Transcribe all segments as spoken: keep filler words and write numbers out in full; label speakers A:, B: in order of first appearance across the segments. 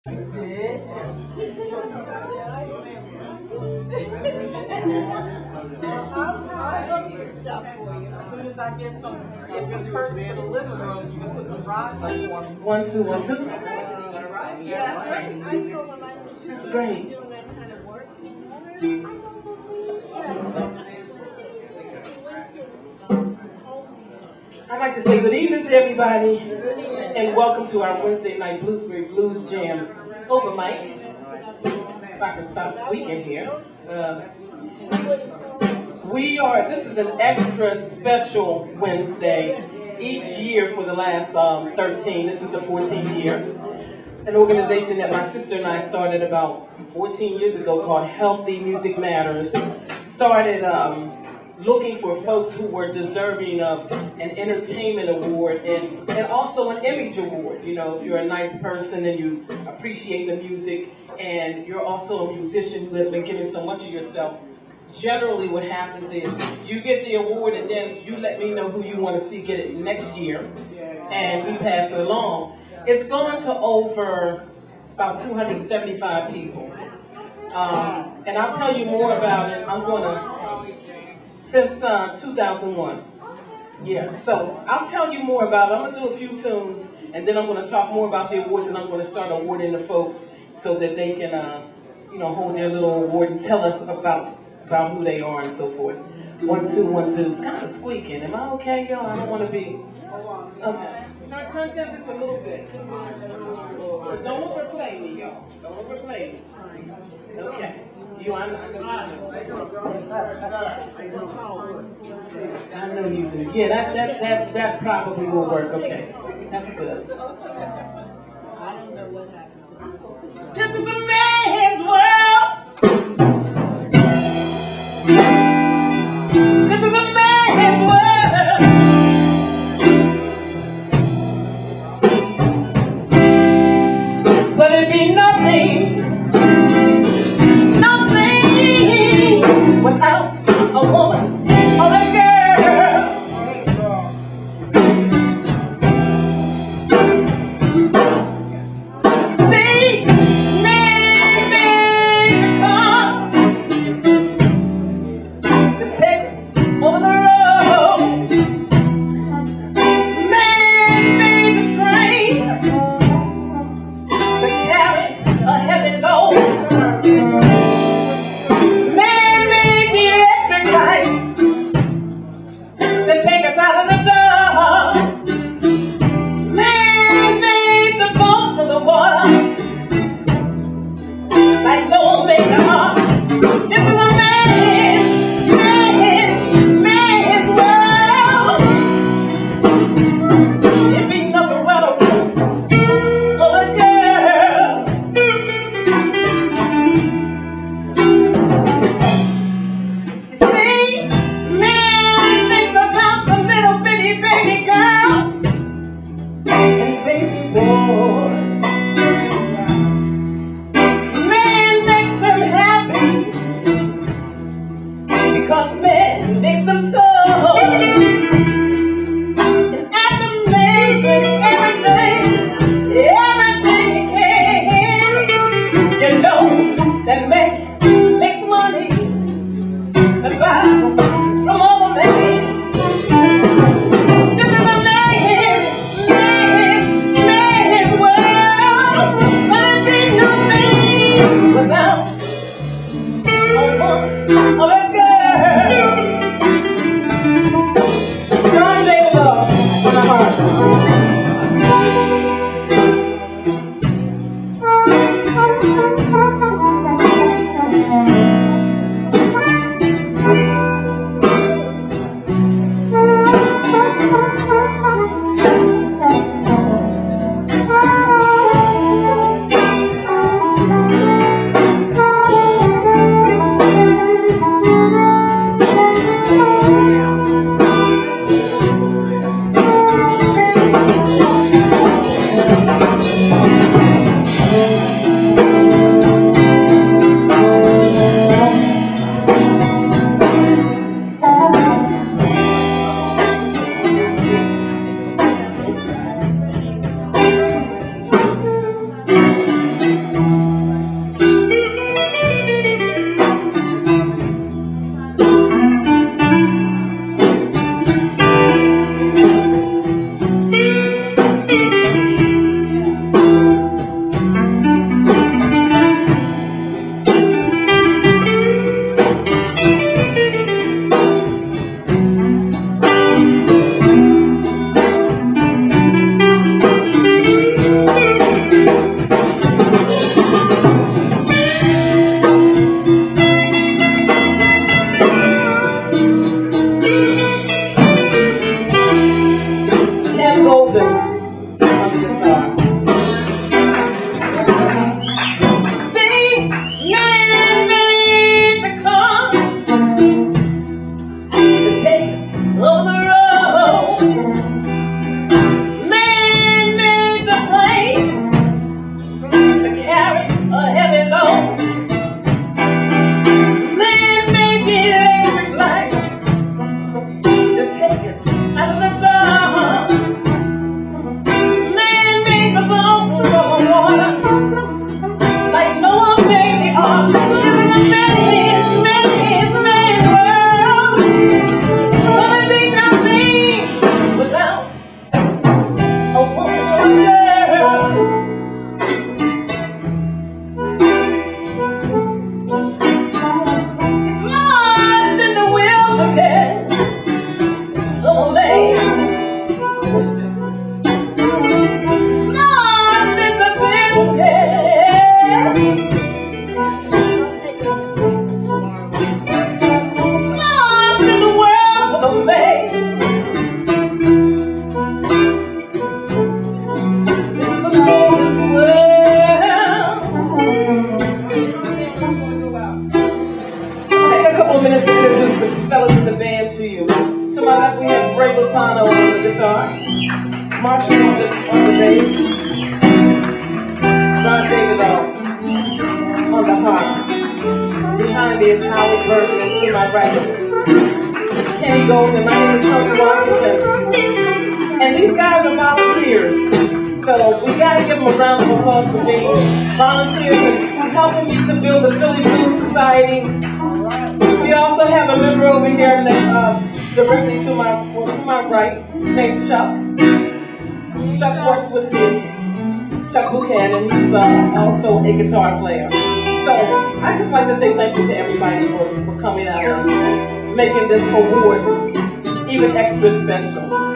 A: did. I'll get your stuff for you. As soon as I get some, get some curtains for the living room, you can put some rods up for me.
B: One, two, one, two.
A: All right. Yeah, that's great.
C: I told them I said, you
B: That's
C: should
B: great.
C: be doing that kind of work.
B: I'd like to say good evening to everybody and welcome to our Wednesday night Bluesberry Blues Jam open mic. If I can stop squeaking here. Uh, we are, this is an extra special Wednesday each year for the last um, thirteen, this is the fourteenth year. An organization that my sister and I started about fourteen years ago called Healthy Music Matters. Started um, looking for folks who were deserving of an entertainment award and, and also an image award. You know, if you're a nice person and you appreciate the music and you're also a musician who has been giving so much of yourself, generally what happens is you get the award and then you let me know who you want to see get it next year and we pass it along. It's going to over about two hundred seventy-five people. Um, and I'll tell you more about it. I'm going to since uh, two thousand one. Yeah, so I'll tell you more about it. I'm going to do a few tunes, and then I'm going to talk more about the awards, and I'm going to start awarding the folks so that they can, uh, you know, hold their little award and tell us about, about who they are and so forth. One, two, one, two. It's kind of squeaking. Am I okay, y'all? I don't want to be... Okay. Turn, turn down just a little bit. Just a little bit. Don't overplay me, y'all. Don't overplay me. Okay. You, I'm, I'm, I know you do. Yeah, that, that, that, that probably will work. Okay. That's good. I don't know what happened. This is a man's world. This is a man's world. But it be nothing. Without a woman or a girl. See, maybe come to take us over the road. Man made the train to carry a heavy load. Take us out of the dark. Man made the bones of the water like no maker. This is a man, man, man's world. It be nothing but a of a girl. You see, man thinks about a little bitty baby girl and baby boy. Man makes them happy because man makes them tough. And after making everything, everything he can, you know that man makes money to buy from all the men. This is a man, man, man's world. But it be nothing without a woman or a girl. John David Love on the heart. left is Howard Burton, and to my right is Kenny Golden, and my name is Toni Washingtin. And these guys are volunteers. So we got to give them a round of applause for being volunteers and helping me to build the Philly Blues Society. We also have a member over here that uh, directly to my well, to my right, named Chuck. Chuck works with me, Chuck Buchanan. He's uh, also a guitar player. So I just like to say thank you to everybody for, for coming out and making this awards even extra special.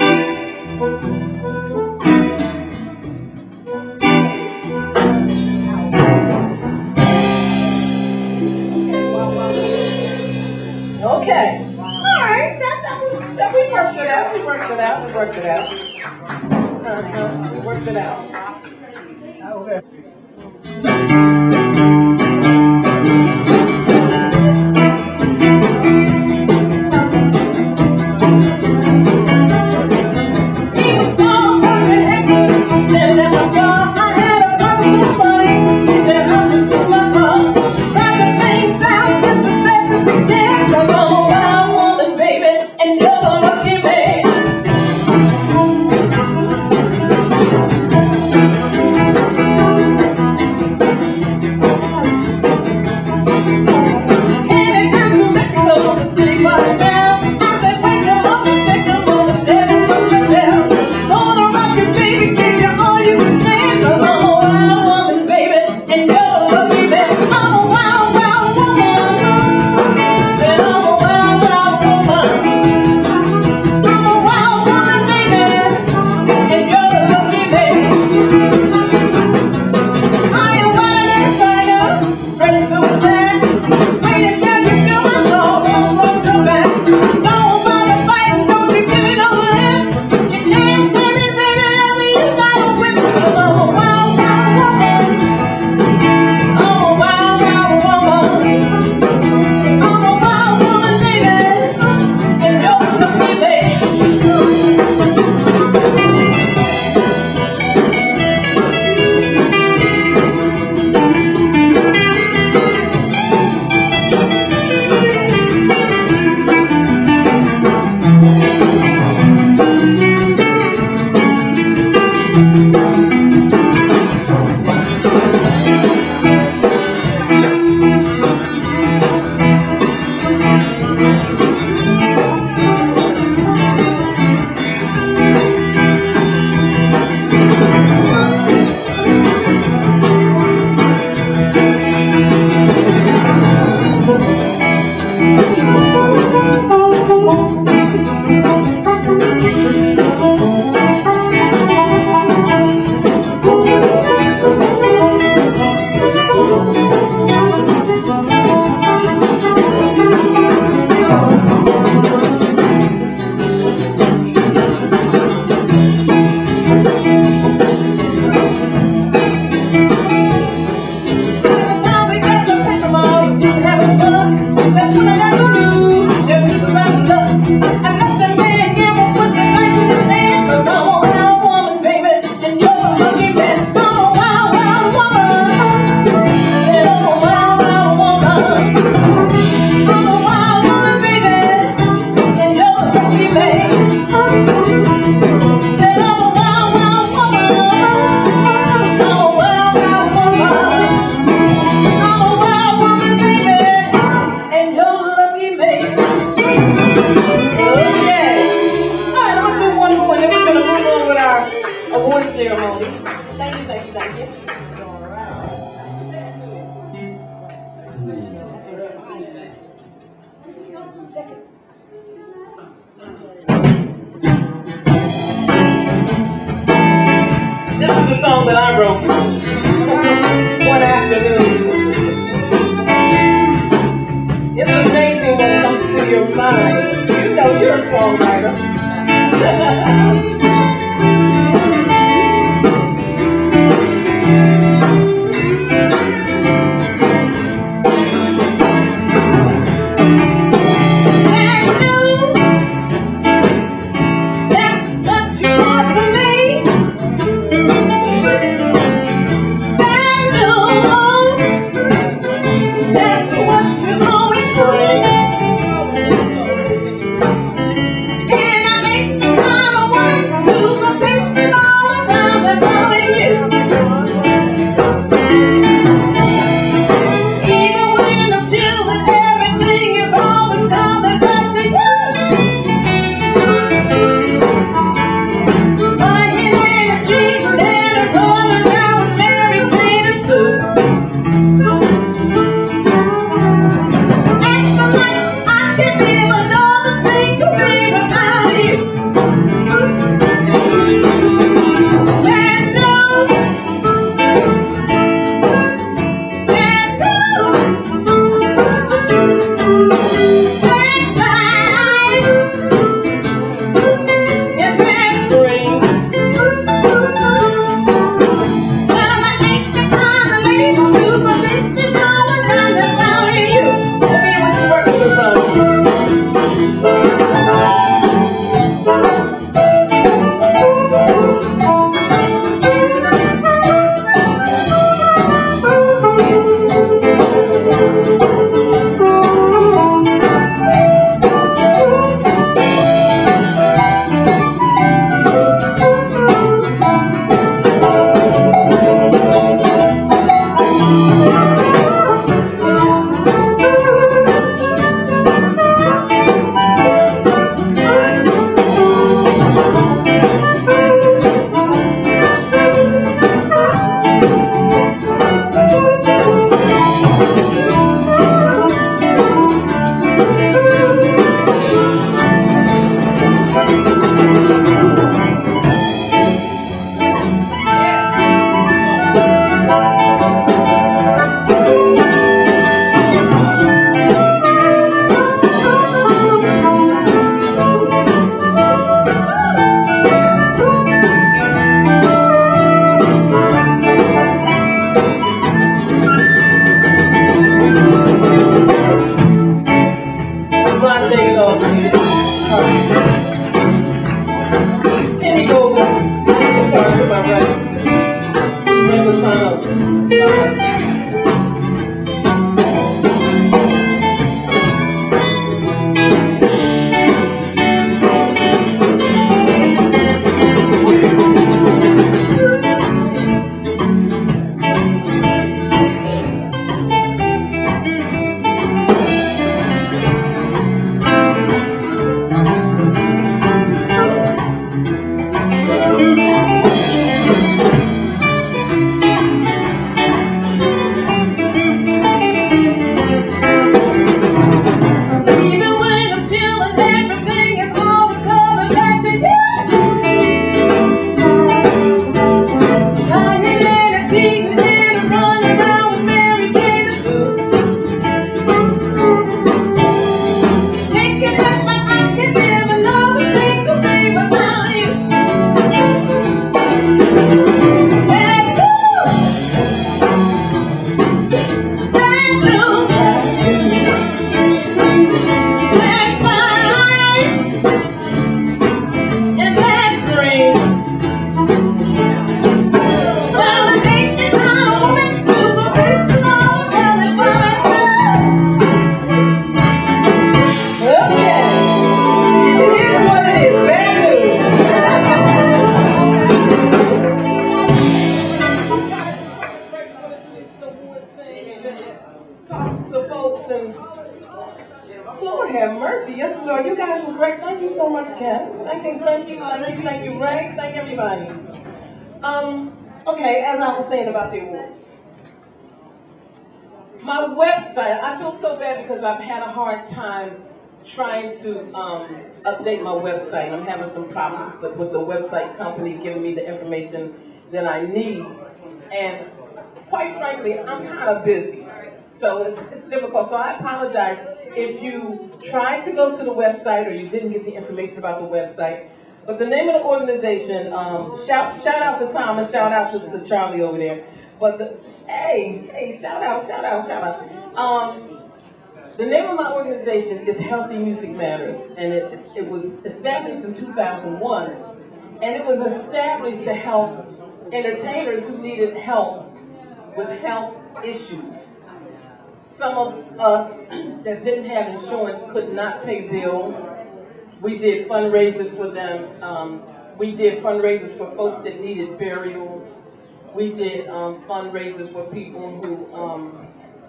B: Okay. All right. That, that, was, that we worked it out. We worked it out. We worked it out. Uh-huh. We worked it out. Okay. My website, I feel so bad because I've had a hard time trying to um, update my website. I'm having some problems with the, with the website company giving me the information that I need. And quite frankly, I'm kind of busy. So it's, it's difficult. So I apologize if you tried to go to the website or you didn't get the information about the website. But the name of the organization, um, shout, shout out to Tom and shout out to, to Charlie over there. But the, hey, hey, shout out, shout out, shout out. Um, the name of my organization is Healthy Music Matters, and it, it was established in two thousand one, and it was established to help entertainers who needed help with health issues. Some of us that didn't have insurance could not pay bills. We did fundraisers for them. Um, we did fundraisers for folks that needed burials. We did um, fundraisers for people who um,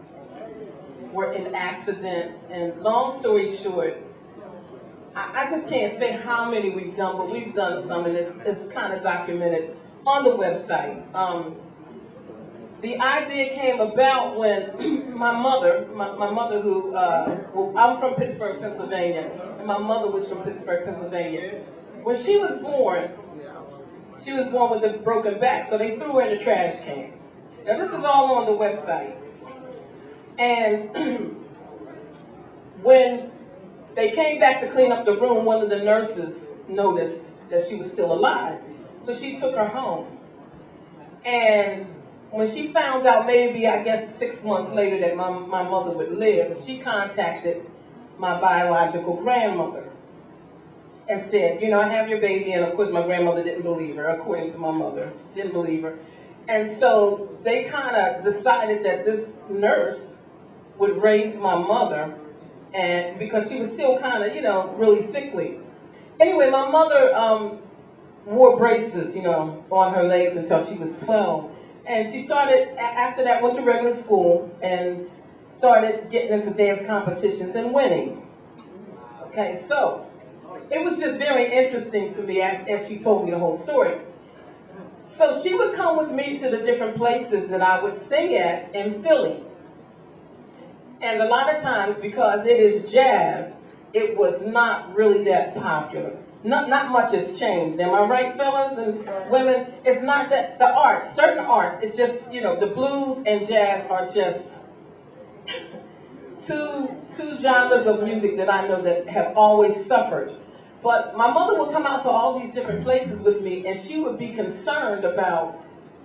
B: were in accidents. And long story short, I, I just can't say how many we've done, but we've done some, and it's, it's kind of documented on the website. Um, the idea came about when my mother, my, my mother who, uh, well, I'm from Pittsburgh, Pennsylvania, and my mother was from Pittsburgh, Pennsylvania. When she was born, she was born with a broken back, so they threw her in the trash can. Now this is all on the website. And when they came back to clean up the room, one of the nurses noticed that she was still alive. So she took her home. And when she found out, maybe I guess six months later, that my, my mother would live, she contacted my biological grandmother and said, you know, I have your baby. And of course my grandmother didn't believe her, according to my mother, didn't believe her. And so they kind of decided that this nurse would raise my mother, and because she was still kind of, you know, really sickly. Anyway, my mother um, wore braces, you know, on her legs until she was twelve. And she started, after that, went to regular school and started getting into dance competitions and winning. Okay, so it was just very interesting to me as she told me the whole story. So she would come with me to the different places that I would sing at in Philly. And a lot of times, because it is jazz, it was not really that popular. Not, not much has changed. Am I right, fellas and women? It's not that the arts, certain arts, it's just, you know, the blues and jazz are just two, two genres of music that I know that have always suffered. But my mother would come out to all these different places with me, and she would be concerned about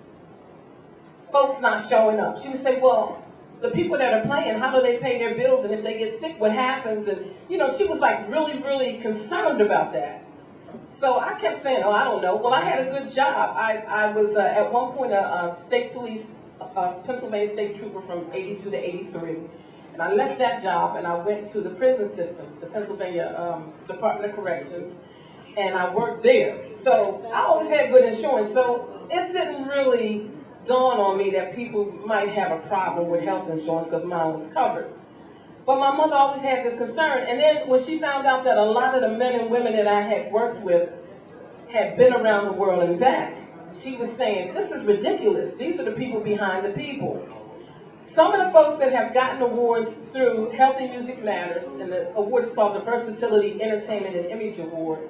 B: folks not showing up. She would say, well, the people that are playing, how do they pay their bills? And if they get sick, what happens? And, you know, she was like really, really concerned about that. So I kept saying, oh, I don't know. Well, I had a good job. I, I was uh, at one point a, a state police, a Pennsylvania state trooper from eighty-two to eighty-three. And I left that job and I went to the prison system, the Pennsylvania um, Department of Corrections, and I worked there. So I always had good insurance. So it didn't really dawn on me that people might have a problem with health insurance because mine was covered. But my mother always had this concern. And then when she found out that a lot of the men and women that I had worked with had been around the world and back, she was saying, this is ridiculous. These are the people behind the people. Some of the folks that have gotten awards through Healthy Music Matters, and the award is called the Versatility, Entertainment, and Image Award,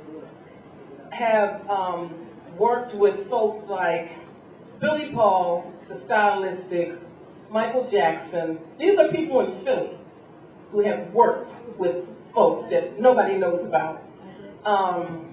B: have um, worked with folks like Billy Paul, the Stylistics, Michael Jackson. These are people in Philly who have worked with folks that nobody knows about. Um,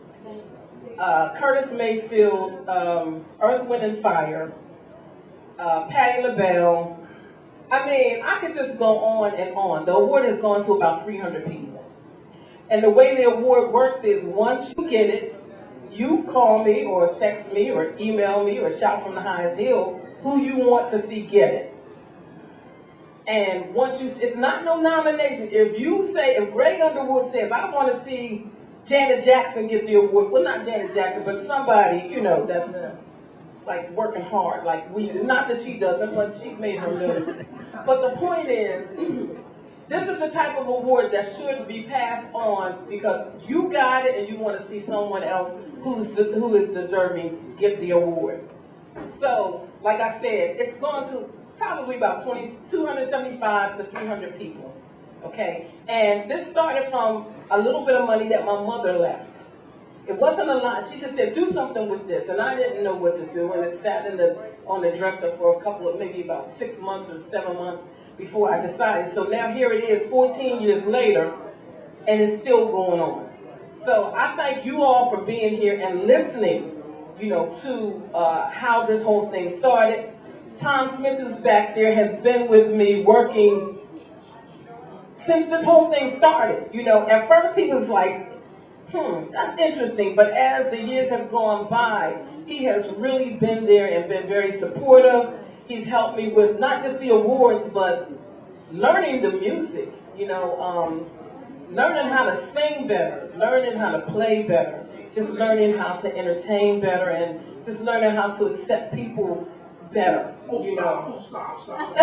B: uh, Curtis Mayfield, um, Earth, Wind, and Fire, uh, Patti LaBell. I mean, I could just go on and on. The award has gone to about three hundred people. And the way the award works is once you get it, you call me or text me or email me or shout from the highest hill who you want to see get it. And once you, it's not no nomination. If you say, if Ray Underwood says, I want to see Janet Jackson get the award, well, not Janet Jackson, but somebody, you know, that's uh, like working hard like we do. Not that she doesn't, but she's made her millions. But the point is, this is the type of award that should be passed on because you got it and you want to see someone else who's de who is deserving get the award. So, like I said, it's gone to probably about two hundred seventy-five to three hundred people, okay? And this started from a little bit of money that my mother left. It wasn't a lot. She just said, do something with this. And I didn't know what to do. And it sat in the, on the dresser for a couple of, maybe about six months or seven months before I decided. So now here it is, fourteen years later, and it's still going on. So I thank you all for being here and listening, you know, to uh, how this whole thing started. Tom Smith, who's back there, has been with me working since this whole thing started. You know, at first he was like, hmm, that's interesting. But as the years have gone by, he has really been there and been very supportive. He's helped me with not just the awards, but learning the music, you know, um, learning how to sing better, learning how to play better, just learning how to entertain better, and just learning how to accept people better.
D: Oh,
B: you
D: stop,
B: know.
D: oh, stop, stop.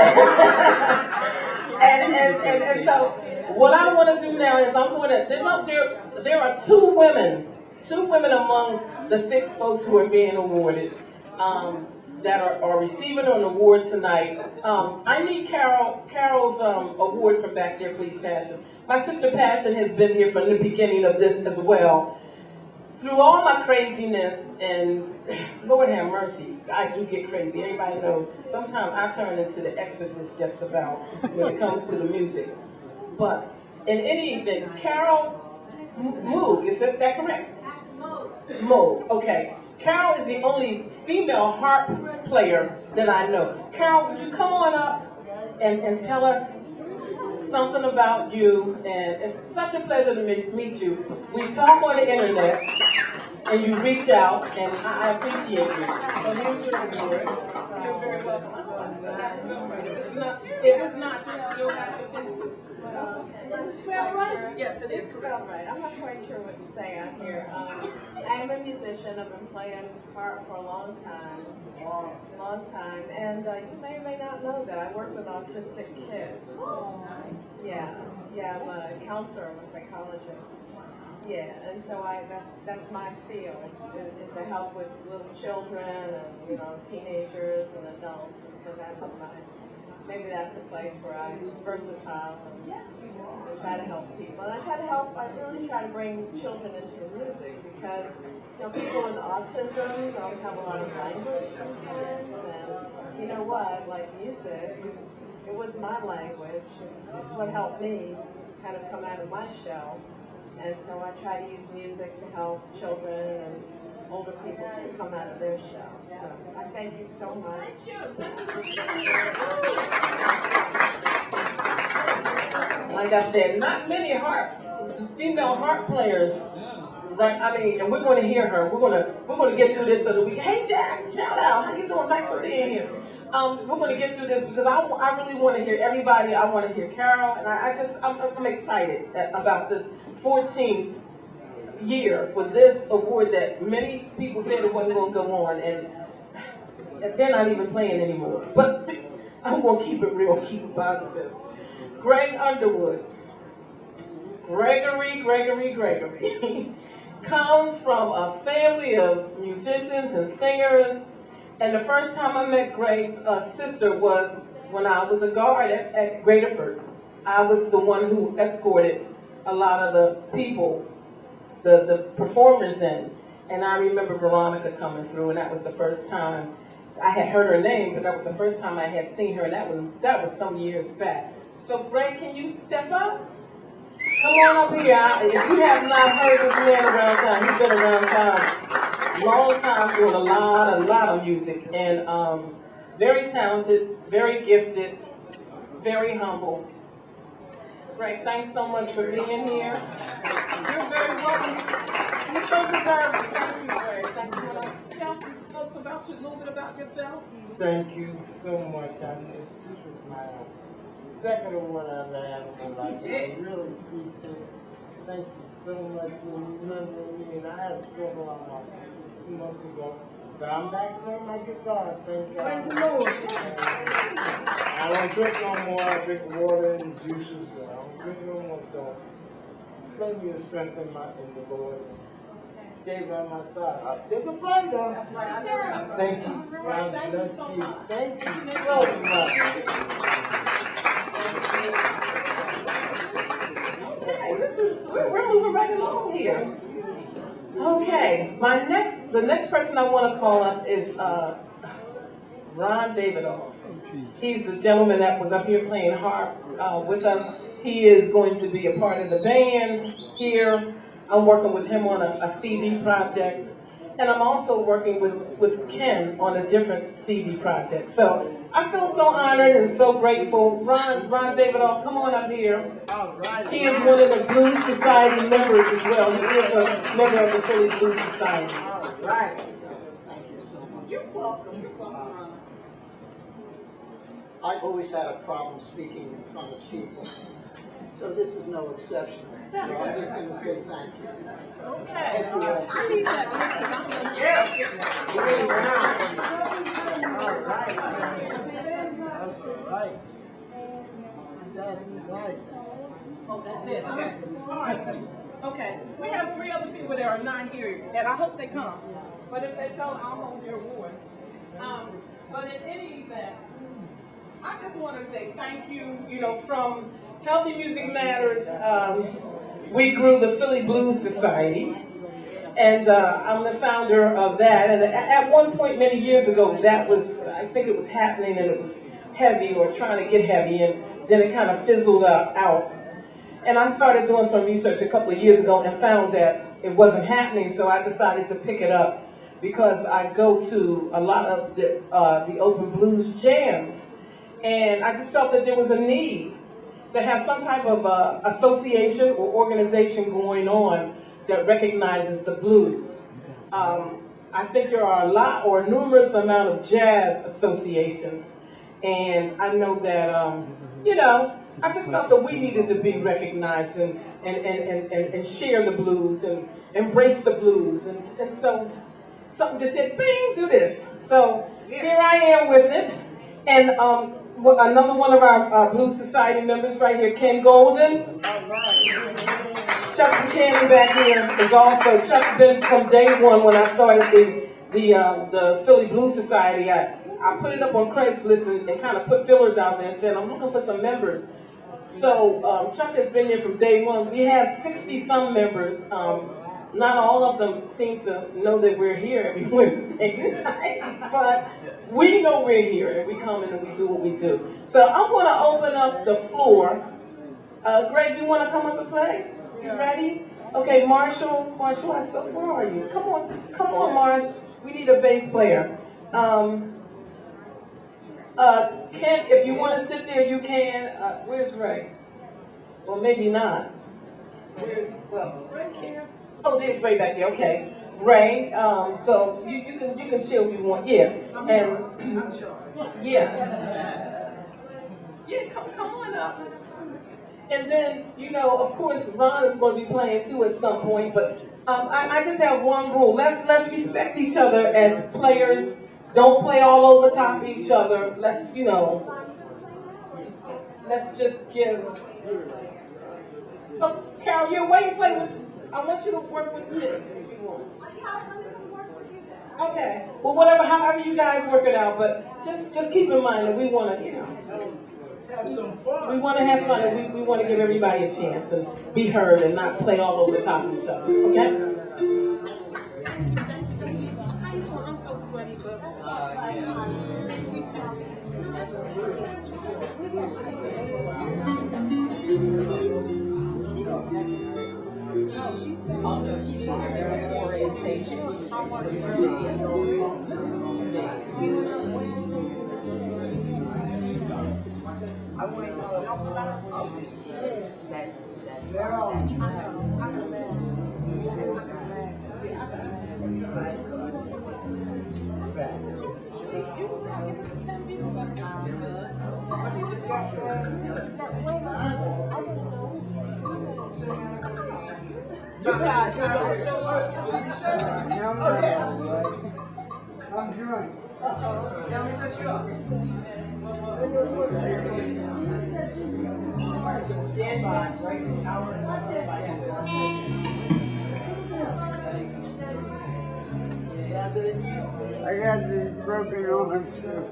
B: and, and, and, and so what I want to do now is I'm going to, there's up there, there are two women, two women among the six folks who are being awarded. Um, that are, are receiving an award tonight. Um, I need Carol, Carol's um, award from back there, please, Passion. My sister Passion has been here from the beginning of this as well. Through all my craziness, and Lord have mercy, I do get crazy. Everybody knows. Sometimes I turn into the exorcist just about when it comes to the music. But in any event, Carol Moog, is that correct? Moog, okay. Carol is the only female harp player that I know. Carol, would you come on up and, and tell us something about you? And it's such a pleasure to meet you. We talk on the internet, and you reach out, and I appreciate you. So here's your award. You're very welcome. If it's not, if it's not, you'll have to fix it.
C: Does it spell right?
B: Yes, it is
C: Spell right. I'm not quite sure what to say out here. Um, I'm a musician. I've been playing harp for a long time. Long, long time. And uh, you may or may not know that I work with autistic kids.
B: Oh, nice.
C: Yeah. Yeah, I'm a counselor. I'm a psychologist. Yeah, and so I that's that's my field is, is to help with little children and you know teenagers and adults, and so that's my maybe that's a place where I'm versatile and I try to help people. And I try to help. I really try to bring children into the music because you know people with autism don't have a lot of language sometimes, and you know what? Like music, it was my language. It's, it's what helped me kind of come out of my shell. And so I try to use music to help children and older people to come out of their shell. So I thank you so much.
B: Like I said, not many harp, female harp players. Right? I mean, and we're going to hear her. We're going to we're going to get through this so that we. Hey, Jack, shout out. How you doing? Thanks for being here. Um, we're going to get through this because I, I really want to hear everybody. I want to hear Carol, and I, I just I'm, I'm excited about this fourteenth year for this award that many people said it wasn't going to go on, and, and they're not even playing anymore. But I'm going to keep it real, keep it positive. Greg Underwood, Gregory, Gregory, Gregory, comes from a family of musicians and singers. And the first time I met Greg's uh, sister was when I was a guard at, at Greaterford. I was the one who escorted a lot of the people, the, the performers in. And I remember Veronica coming through, and that was the first time I had heard her name, but that was the first time I had seen her, and that was, that was some years back. So Greg, can you step up? Come on up here. If you have not heard this man around town, he's been around town long time doing a lot, a lot of music, and um, very talented, very gifted, very humble. Greg, thanks so much for being here. You're very welcome. You so deserve it. Thank you, Greg. Thank you. Want to tell folks about you, a little bit about yourself?
D: Thank you so much. I mean, this is my second award I've had in my life. I really appreciate it. Thank you so much for remembering me. And I had a struggle on my two months ago, but I'm back playing my guitar. Thank God. Praise the Lord. I don't drink no more. I drink water and juices, but I don't drink no more. So plenty of strength in my in the Lord. Stay by my side. I still can play though. That's right. Thank you. God bless you. Thank you so much.
B: Okay, this is we're, we're moving right along here. Okay, my next the next person I want to call up is uh, Ron Davidoff. He's the gentleman that was up here playing harp uh, with us. He is going to be a part of the band here. I'm working with him on a, a C D project, and I'm also working with, with Ken on a different C D project. So I feel so honored and so grateful. Ron, Ron Davidoff, come on up here. He is one of the Blues Society members as well. He is a member of the Philly Blues Society.
E: All right. Thank you so much.
B: You're welcome. You're welcome, Ron.
E: I've always had a problem speaking in front of people, so this is no exception. So I'm just going to say thank you.
B: Okay. I need that. Yeah.
D: All right. That's right. That's nice.
B: Oh, that's it. Okay. All right. Okay. We have three other people that are not here, and I hope they come. But if they don't, I'll hold their awards. Um, but in any event, I just want to say thank you. You know, from Healthy Music Matters, um, we grew the Philly Blues Society, and uh, I'm the founder of that. And at one point, many years ago, that was, I think it was happening, and it was heavy or trying to get heavy, and then it kind of fizzled uh, out. And I started doing some research a couple of years ago and found that it wasn't happening, so I decided to pick it up because I go to a lot of the, uh, the open blues jams, and I just felt that there was a need to have some type of uh, association or organization going on that recognizes the blues. Um, I think there are a lot or numerous amount of jazz associations, and I know that, um, you know, I just felt that we needed to be recognized and, and, and, and, and share the blues and embrace the blues. And, and so something just said, bing, do this. So here I am with it. And um, another one of our uh, Blues Society members right here, Ken Golden. Shout Chuck Buchanan back here is also, Chuck's been from day one when I started the the, uh, the Philly Blues Society. I, I put it up on Craigslist and, and kind of put fillers out there and said, I'm looking for some members. So um, Chuck has been here from day one. We have sixty some members. Um, not all of them seem to know that we're here every Wednesday night, but we know we're here and we come in and we do what we do. So I'm going to open up the floor. Uh, Greg, you want to come up and play? You ready? Okay, Marshall, Marshall, I saw, where are you? Come on, come on, Marsh. We need a bass player. Um, uh, Kent, if you want to sit there, you can. Uh, where's Ray? Well, maybe not. Where's, well, Ray here? Oh, there's Ray back there. Okay, Ray. Um, so you, you can you can chill if you want. Yeah, and yeah, yeah. Come come on up. And then, you know, of course, Ron is going to be playing too at some point, but um, I, I just have one rule. Let's, let's respect each other as players. Don't play all over top of each other. Let's, you know, let's just give... Oh, Carol, you're waiting, play with... I want you to work with me if you want. Okay. Well, whatever, however you guys work it out, but just, just keep in mind that we want to, you know...
E: Have some fun.
B: We want to have fun, and we, we want to give everybody a chance and be heard and not play all over the top of each other, okay?
A: I'm so sweaty, but...
C: No, she said she had orientation. I wanted to I want to know that that girl that you guys are going to show up.
E: I'm drunk. Uh-oh. Let me set you up.
B: Stand by, right? Stand by.
F: I got this broken arm too.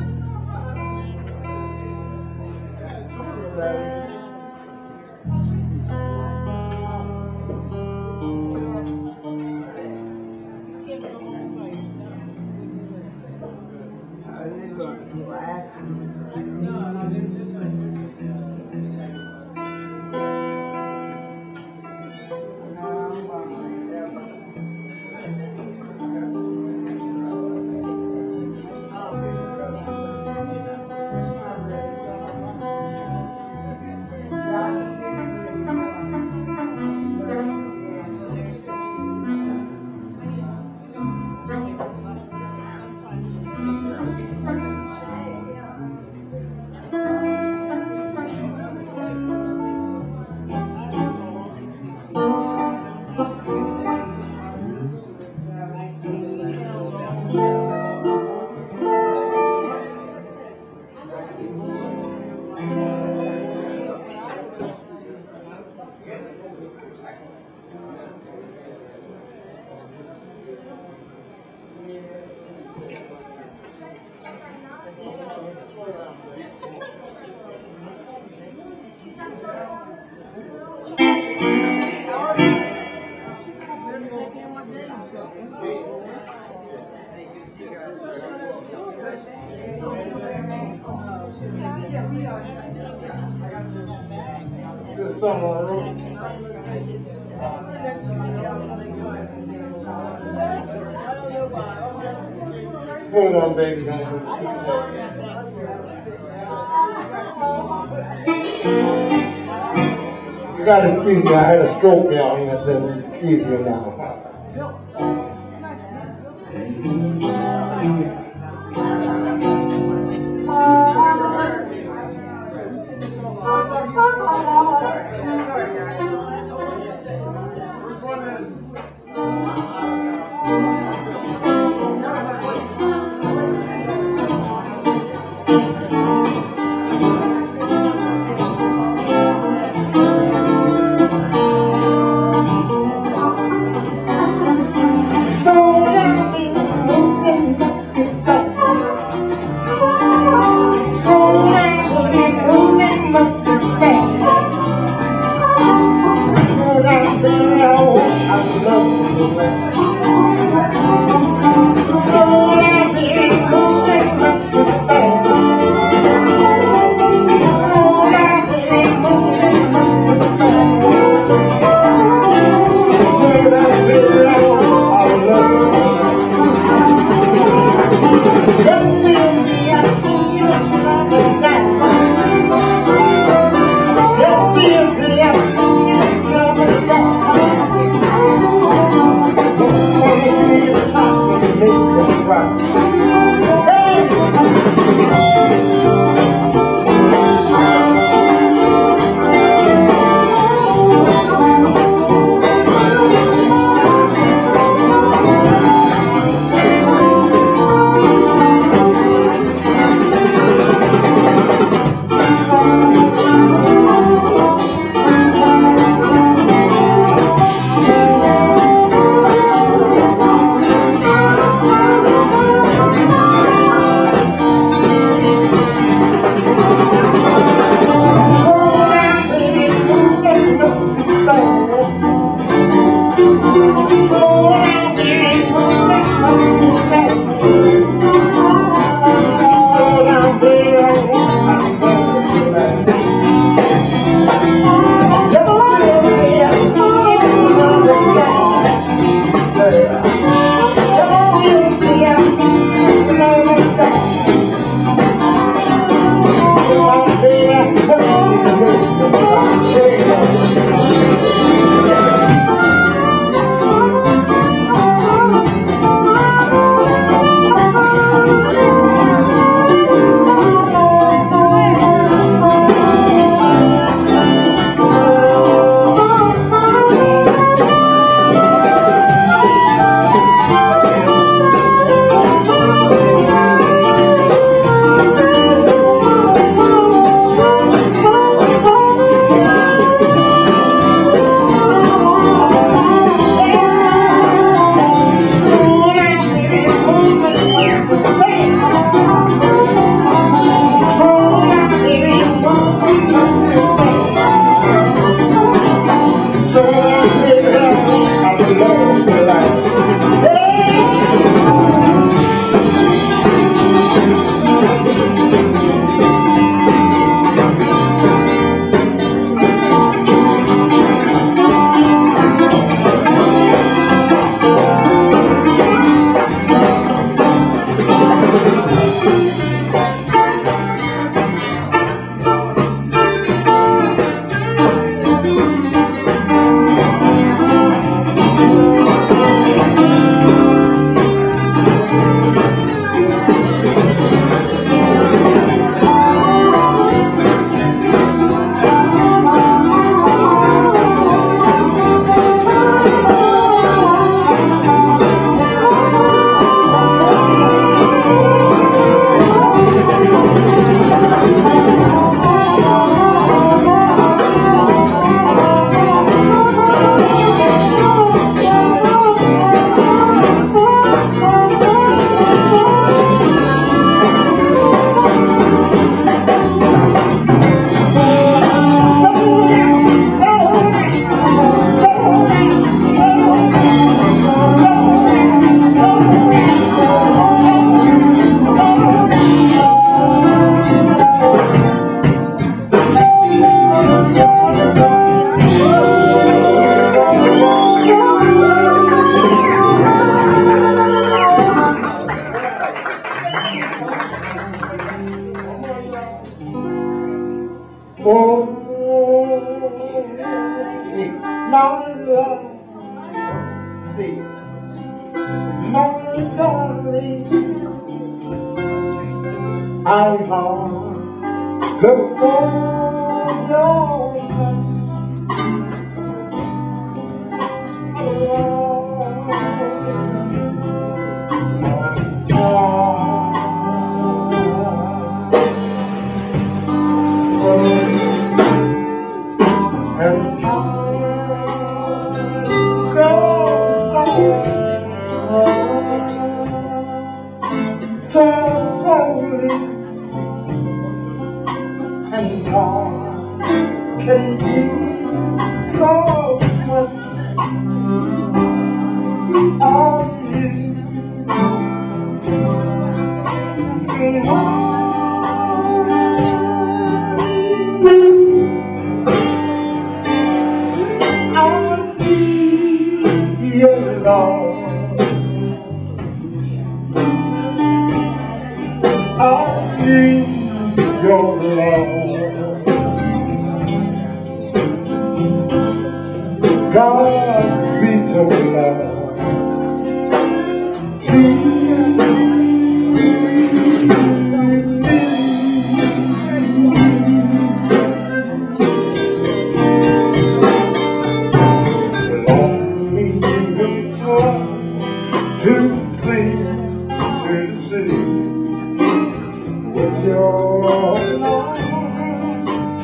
D: This summer, hold on, baby. You gotta excuse me, I had a stroke down here, so excuse me now.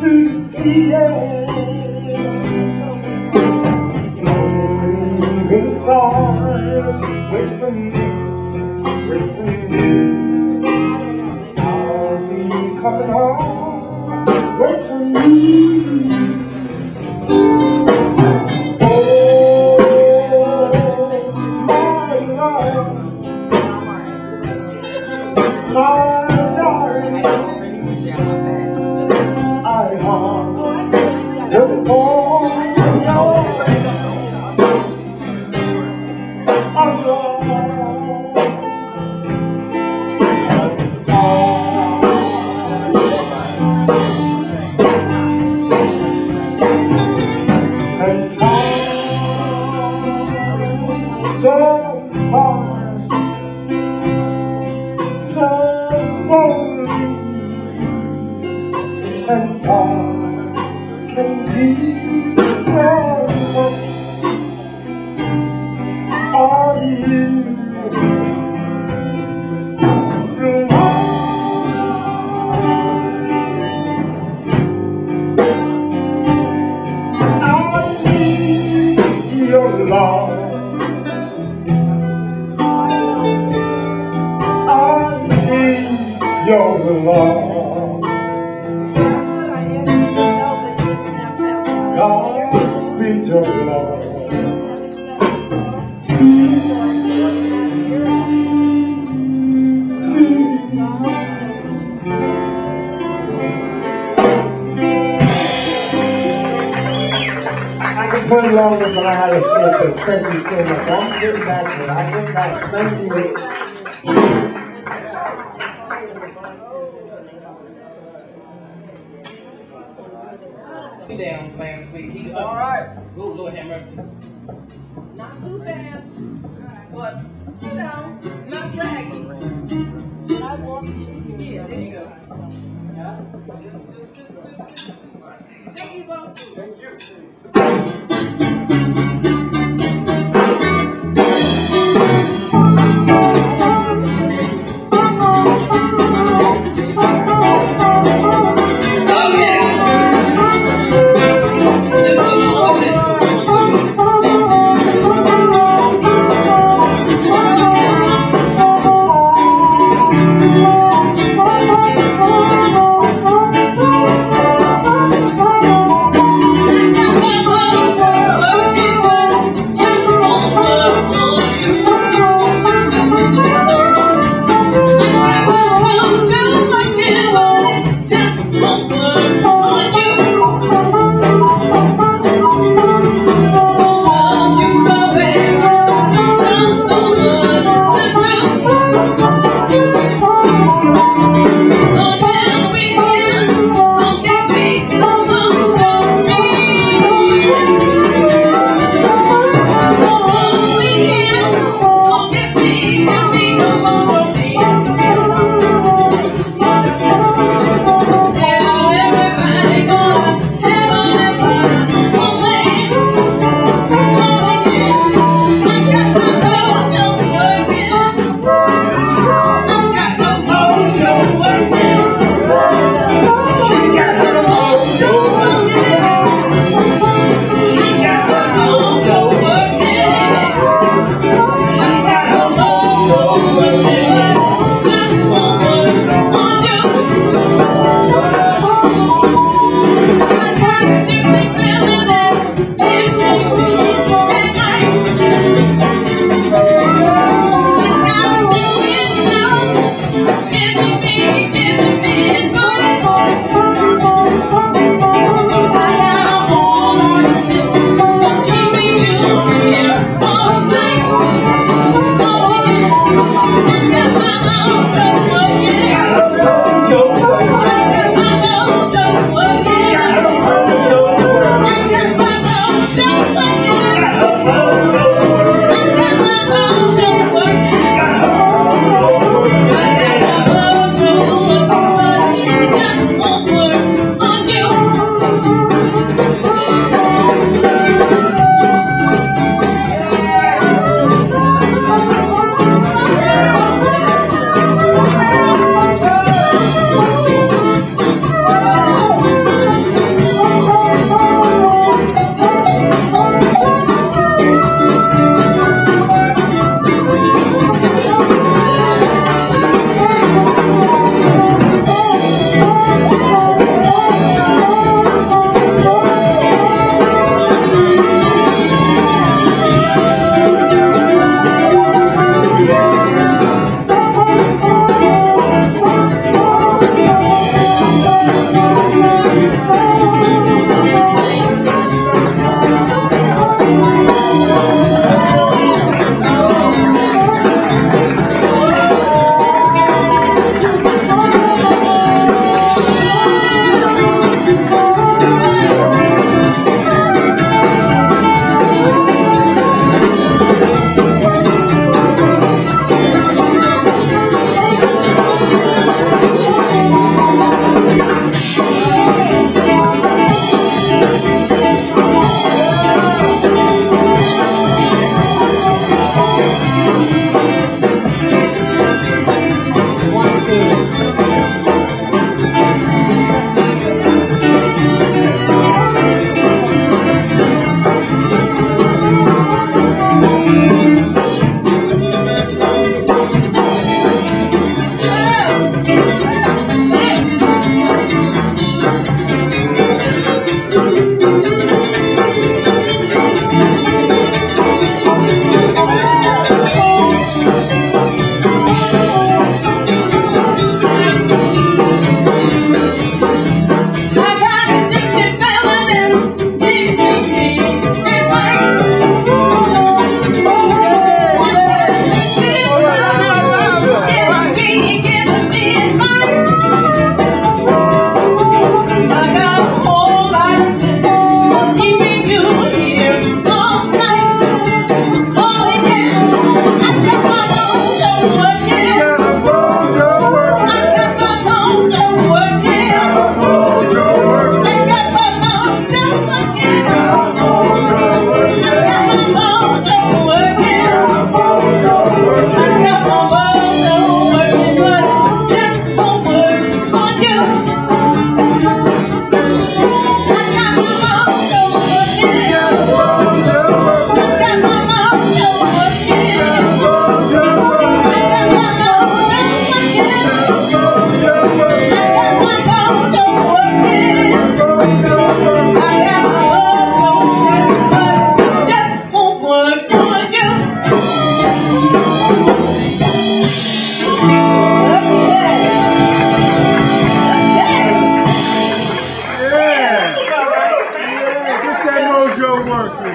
D: to see it. Inside, wait for me, wait for me. I'll be coming home, wait for me. Oh, my love, my darling, I have the phone. And time can be very much on you. I need your love. I need your love. God speed your love. I can put it longer, but I had to say so thank you so much. I'm getting back to it. I get back. Thank you.
B: Down last week. He up.
A: All right.
B: Oh, Lord have mercy.
A: Not too fast, but you know, not dragging. I walk you. Yeah, there you go. Yeah. There you go. Thank you.
G: Thank you.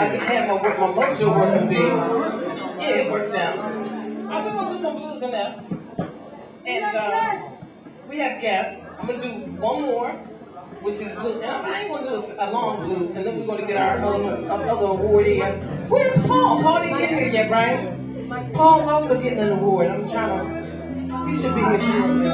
B: I could have my, my mojo working big. Yeah, it worked out. I'm going to do some blues in there. And uh, we have guests. I'm going to do one more, which is blue. And I ain't going to do a long blues, and then we're going to get our other, other award here. Where's Paul? Paul didn't get here yet, right? Paul's also getting an award. I'm trying to, he should be here shortly.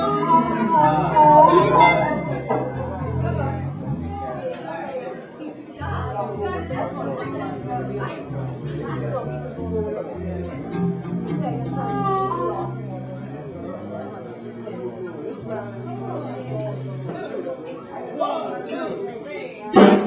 B: One, two, three.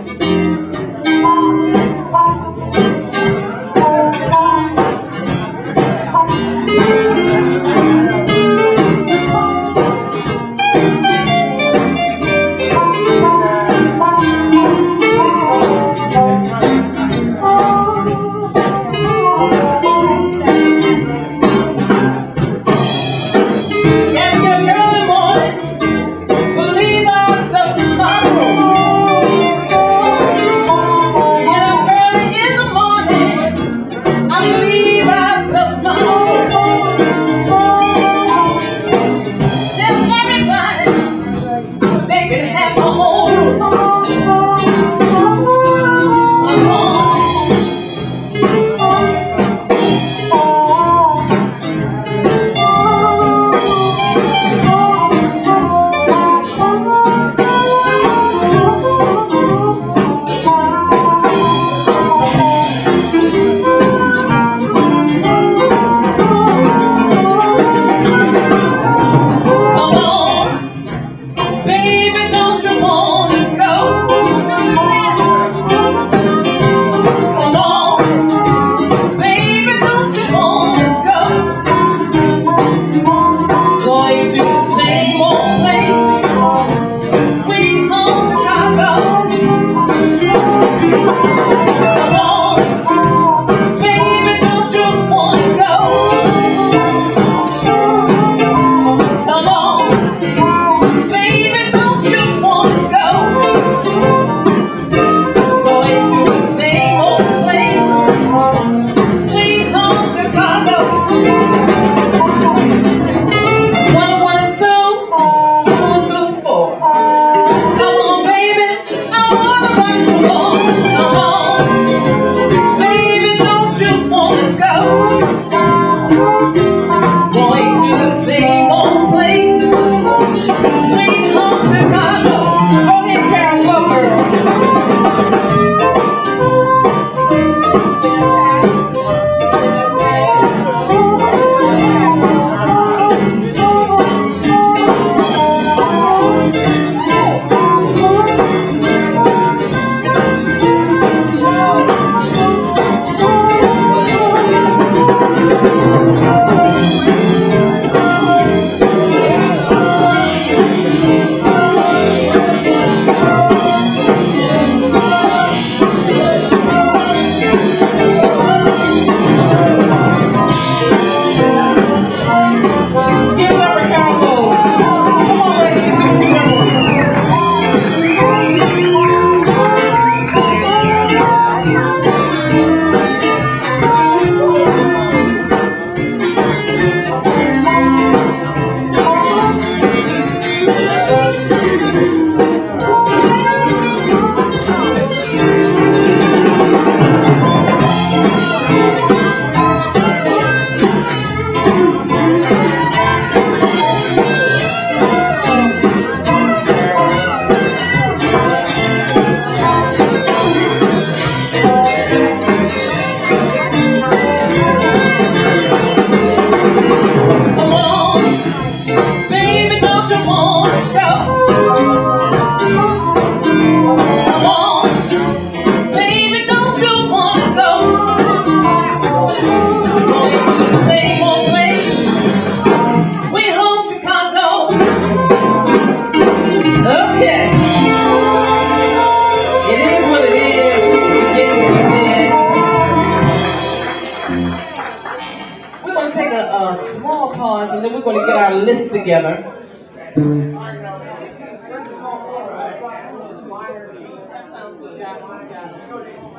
B: and then we're going to get our list together.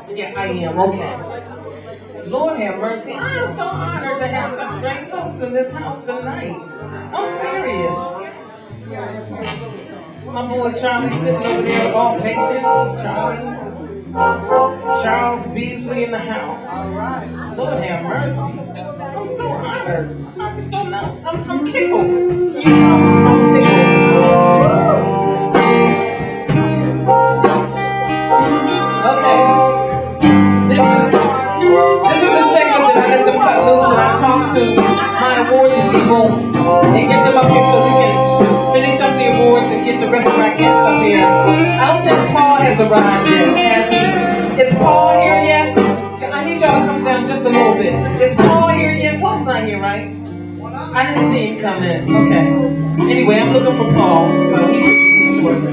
B: Yeah, I am. Okay. Lord have mercy. I am so honored to have such great folks in this house tonight. I'm serious. My boy Charlie sits over there, all patient. Charlie. Charles Beasley in the house. Lord have mercy. I'm so honored. I just don't know. I'm, I'm tickled. I'm tickled. Okay. This is, this is the segment that I let them cut loose and I talk to my awards people and get them up here so we can finish up the awards and get the rest of our guests up here. I don't think Paul has arrived yet. Has he? Is Paul here yet? I need y'all to come down just a little bit. Is Paul here yet? Paul's not here, right? I didn't see him come in. Okay. Anyway, I'm looking for Paul, so he should be shortly.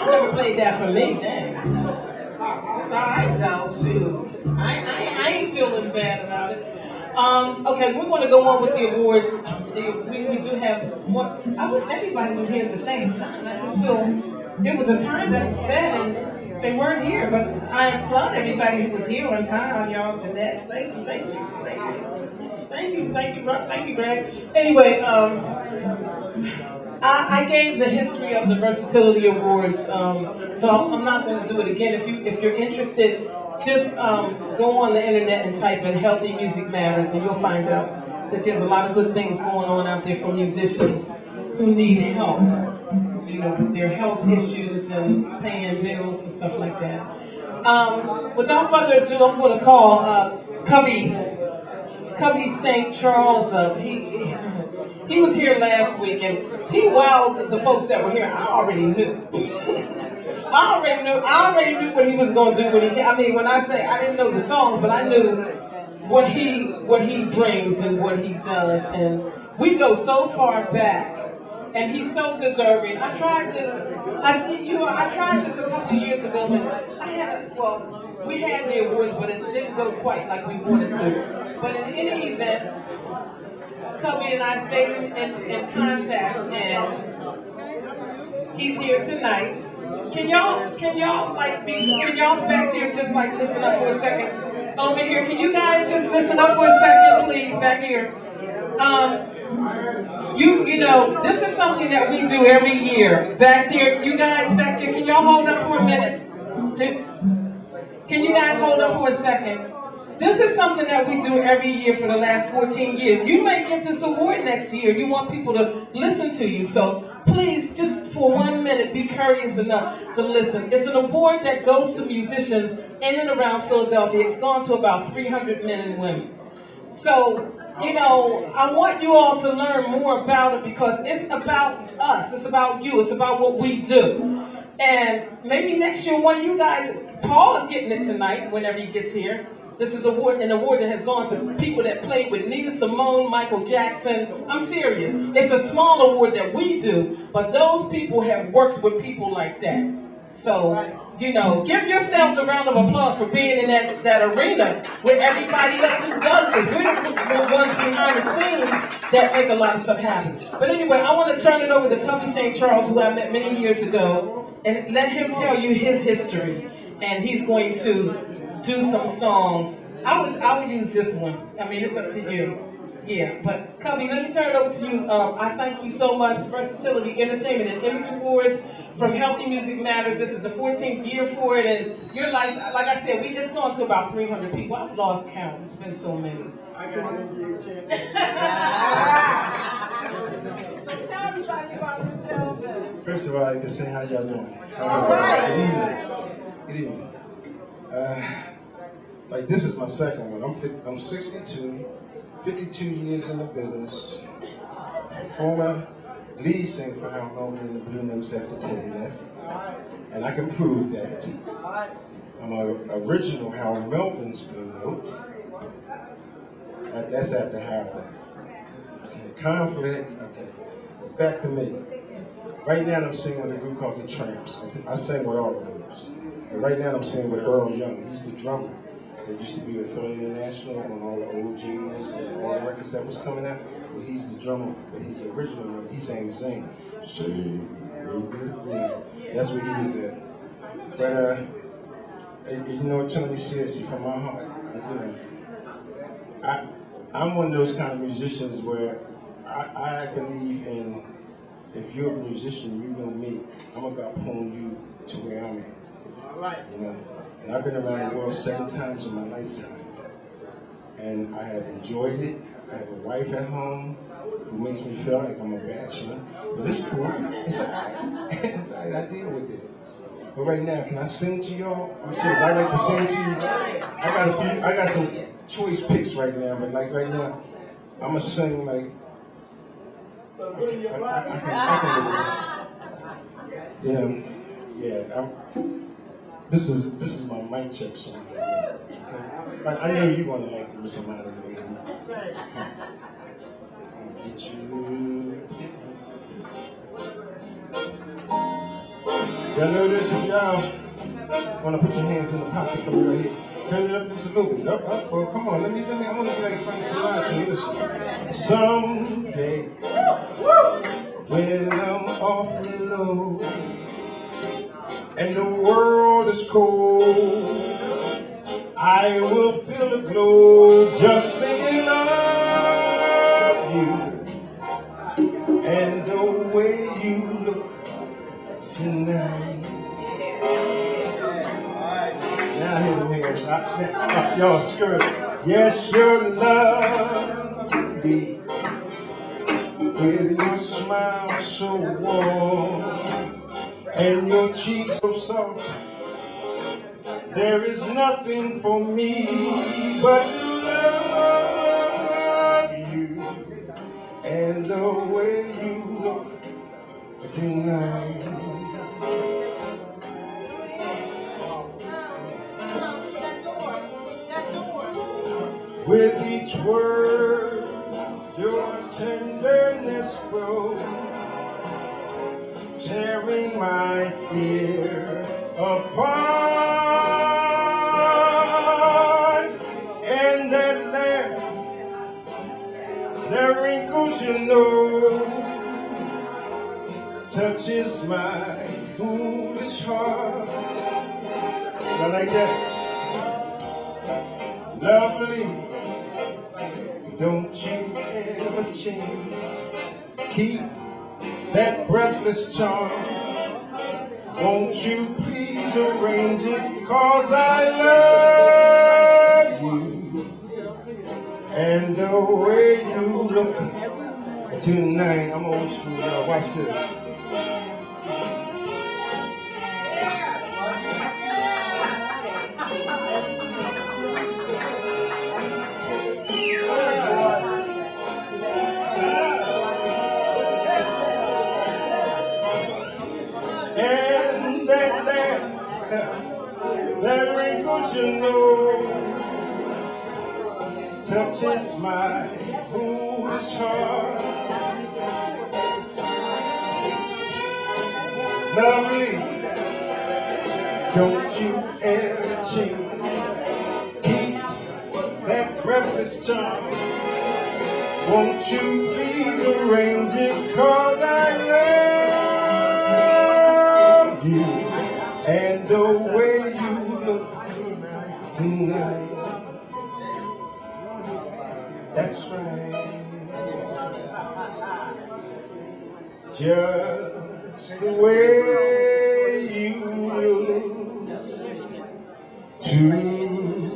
B: y'all never played that for me, dang. It's all right, though. Shoot. I, I, I ain't feeling bad about it. Um, okay, we're going to go on with the awards. We, we do have more. I wish everybody was here at the same time. I just feel there was a time that was set and they weren't here, but I applaud everybody who was here on time, y'all. Jeanette, thank you, thank you, thank you, thank you, thank you, thank you, Greg. Anyway, um, I, I gave the history of the Versatility Awards, um, so I'm not going to do it again. If you if you're interested, just um, go on the internet and type in "Healthy Music Matters," and you'll find out that there's a lot of good things going on out there for musicians who need help, you know, with their health issues and paying bills and stuff like that. Um, without further ado, I'm going to call uh, Cubby, Cubby Saint Charles up. He, he he was here last week, and he wowed the folks that were here. I already knew. I already knew. I already knew what he was going to do when he came. I mean, when I say I didn't know the songs, but I knew what he what he brings and what he does, and we go so far back. And he's so deserving. I tried this, I, you know, I tried this a couple of years ago, and I had, well, we had the awards, but it didn't go quite like we wanted to. But in any event, Cubby and I stayed in, in, in contact, and he's here tonight. Can y'all, can y'all, like, be, can y'all back there just, like, listen up for a second? Over here, can you guys just listen up for a second, please, back here? Um, You, you know, this is something that we do every year. Back there, you guys back there, can y'all hold up for a minute? Can you guys hold up for a second? This is something that we do every year for the last fourteen years. You may get this award next year. You want people to listen to you. So please, just for one minute, be courteous enough to listen. It's an award that goes to musicians in and around Philadelphia. It's gone to about three hundred men and women. So, you know, I want you all to learn more about it because it's about us. It's about you. It's about what we do. And maybe next year, one of you guys, Paul is getting it tonight whenever he gets here. This is award, an award that has gone to people that played with Nina Simone, Michael Jackson. I'm serious. It's a small award that we do, but those people have worked with people like that. So, you know, give yourselves a round of applause for being in that, that arena with everybody else who does this. We're the ones behind the scenes that make a lot of stuff happen. But anyway, I want to turn it over to Cubby Saint Charles, who I met many years ago, and let him tell you his history. And he's going to do some songs. I would, I would use this one. I mean, it's up to you. Yeah, but Cubby, let me turn it over to you. Um, I thank you so much. Versatility, Entertainment, and Image Awards from Healthy Music Matters. This is the fourteenth year for it, and you're like, like I said, we just gone to about three hundred people. I've lost count. It's been so many.
E: I got an N B A champion.
A: So tell everybody about yourselves.
G: First of all, I can say how y'all doing.
A: All right.
G: Good evening. Good evening. Uh, like this is my second one. I'm I'm sixty-two, fifty-two years in the business. Former lead singer for Howard Melvin in the Blue Notes after Teddy left, and I can prove that. I'm an original Howard Melvin's Blue Note. That, that's after Howard. Okay, conflict. Okay, back to me. Right now I'm singing with a group called The Tramps. I sing with all the groups. And right now I'm singing with Earl Young. He's the drummer. They used to be with Philly International on all the old jingles and all the records that was coming out. Well, he's the drummer, but he's the original one. He sang Zing. Sing. That's what he was there. But, uh, you know what Tony says, from my heart. You know, I, I'm one of those kind of musicians where I, I believe in, if you're a musician, you know me, I'm about pulling you to where I'm at.
E: All right.
G: You know? And I've been around the world seven times in my lifetime. And I have enjoyed it. I have a wife at home who makes me feel like I'm a bachelor. But it's cool. It's all right. It's all right. I deal with it. But right now, can I sing to y'all? I'm serious. I like to sing to you. I got a few, I got some choice picks right now, but like right now, I'm gonna sing like.
E: So bring your
G: I, I, I can, I can, yeah, yeah. I'm, this is this is my mic check song. Okay? I, I know you want to like listen out of the way. Get you. Y'all know this? If y'all want to put your hands in the pockets of your head, turn it up just a little bit. Up, up, oh, come on, let me, let me, I'm gonna play Frank Sinatra. Listen. Someday, when I'm awfully low, and the world is cold, I will feel a glow just thinking of you, and the way you look tonight. Now here we go. Y'all skirt. Yes, your love be with your smile so warm and your cheeks so soft. There is nothing for me but to love you and the way you look tonight. With each word, your tenderness grows, tearing my fear apart. And that laugh, the wrinkles you know, touches my foolish heart. I like that. Lovely, don't you ever change. Keep that breathless charm. Won't you please arrange it? 'Cause I love you and the way you look tonight. I'm old school, y'all. Watch this. And that that that wrinkles you know touches my foolish heart. Lovely, don't you ever change. Keep that breathless charm. Won't you please arrange it? 'Cause I love you and the way you look tonight. That's right. Just the way you look tonight.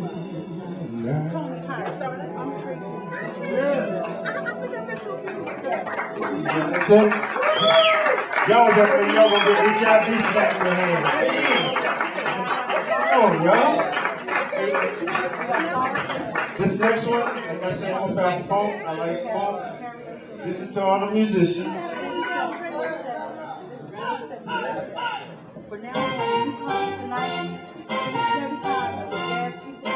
G: Y'all up there, y'all gonna get H I V back in your hands. Come on, y'all. This next one, like I said, I'm about funk. I like funk. This is to all the musicians.
H: For now, you come tonight, every time the gas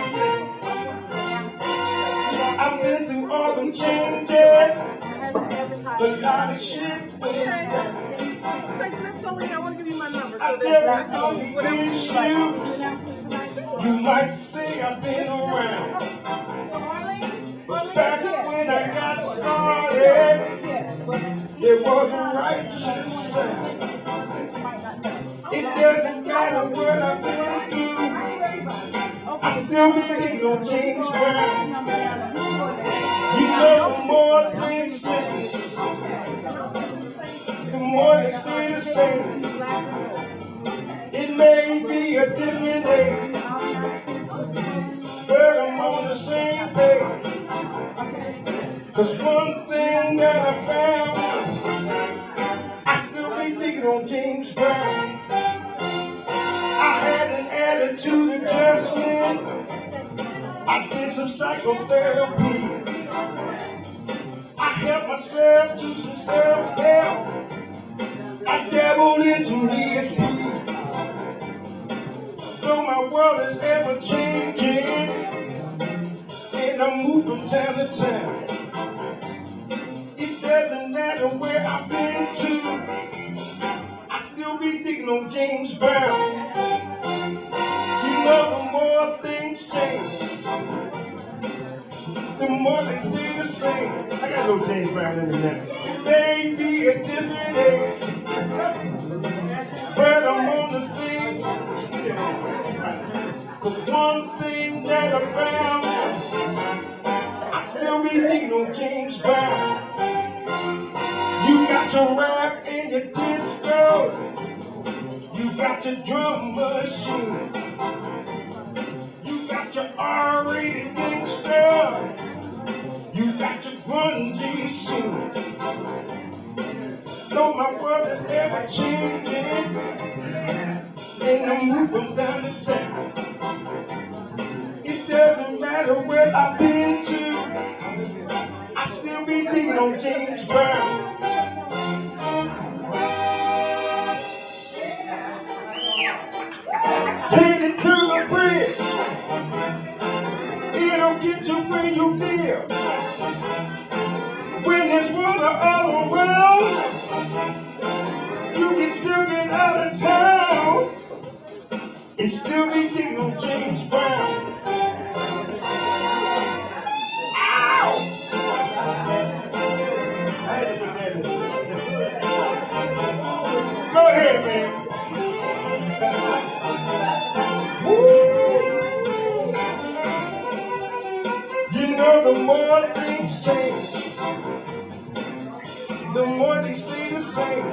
H: people.
G: I've been through all them changes, a lot of shit.
A: Trace, let's go in. I want to give you my number. So
G: I've
A: that
G: never
A: I
G: known these shoes. You might say I've been around, but back when I got started, there was a righteous sound. It doesn't matter what I've been through, I still be thinking on James Brown. You know, the more things change, the more they stay the same. It may be a different age, but I'm on the same page. 'Cause one thing that I found, I still be thinking on James Brown. I had an attitude adjustment, I did some psychotherapy, I helped myself to some self-help, I dabbled in some D S P. Though my world is ever changing, and I move from town to town, it doesn't matter where I've been to, I still be thinking beating on James Brown. You know the more things change, the more they stay the same. I got no James Brown in me now. It may be a different age, but I'm on the scene. Cause one thing that I found, I still be thinking on James Brown. You got your rap and your disco, you got your drum machine, you got your R-rated gangster, you got your grungy scene. Though my world is ever changing, and I'm moving down the town, it doesn't matter where I've been to, I still be thinking on James Brown. Take it to the bridge, it'll get you where you live. When there's water all around, you can still get out of town and still be thinking on James Brown. Ow! I had to put that in. Go ahead, man. You know the more things change, the more they stay the same.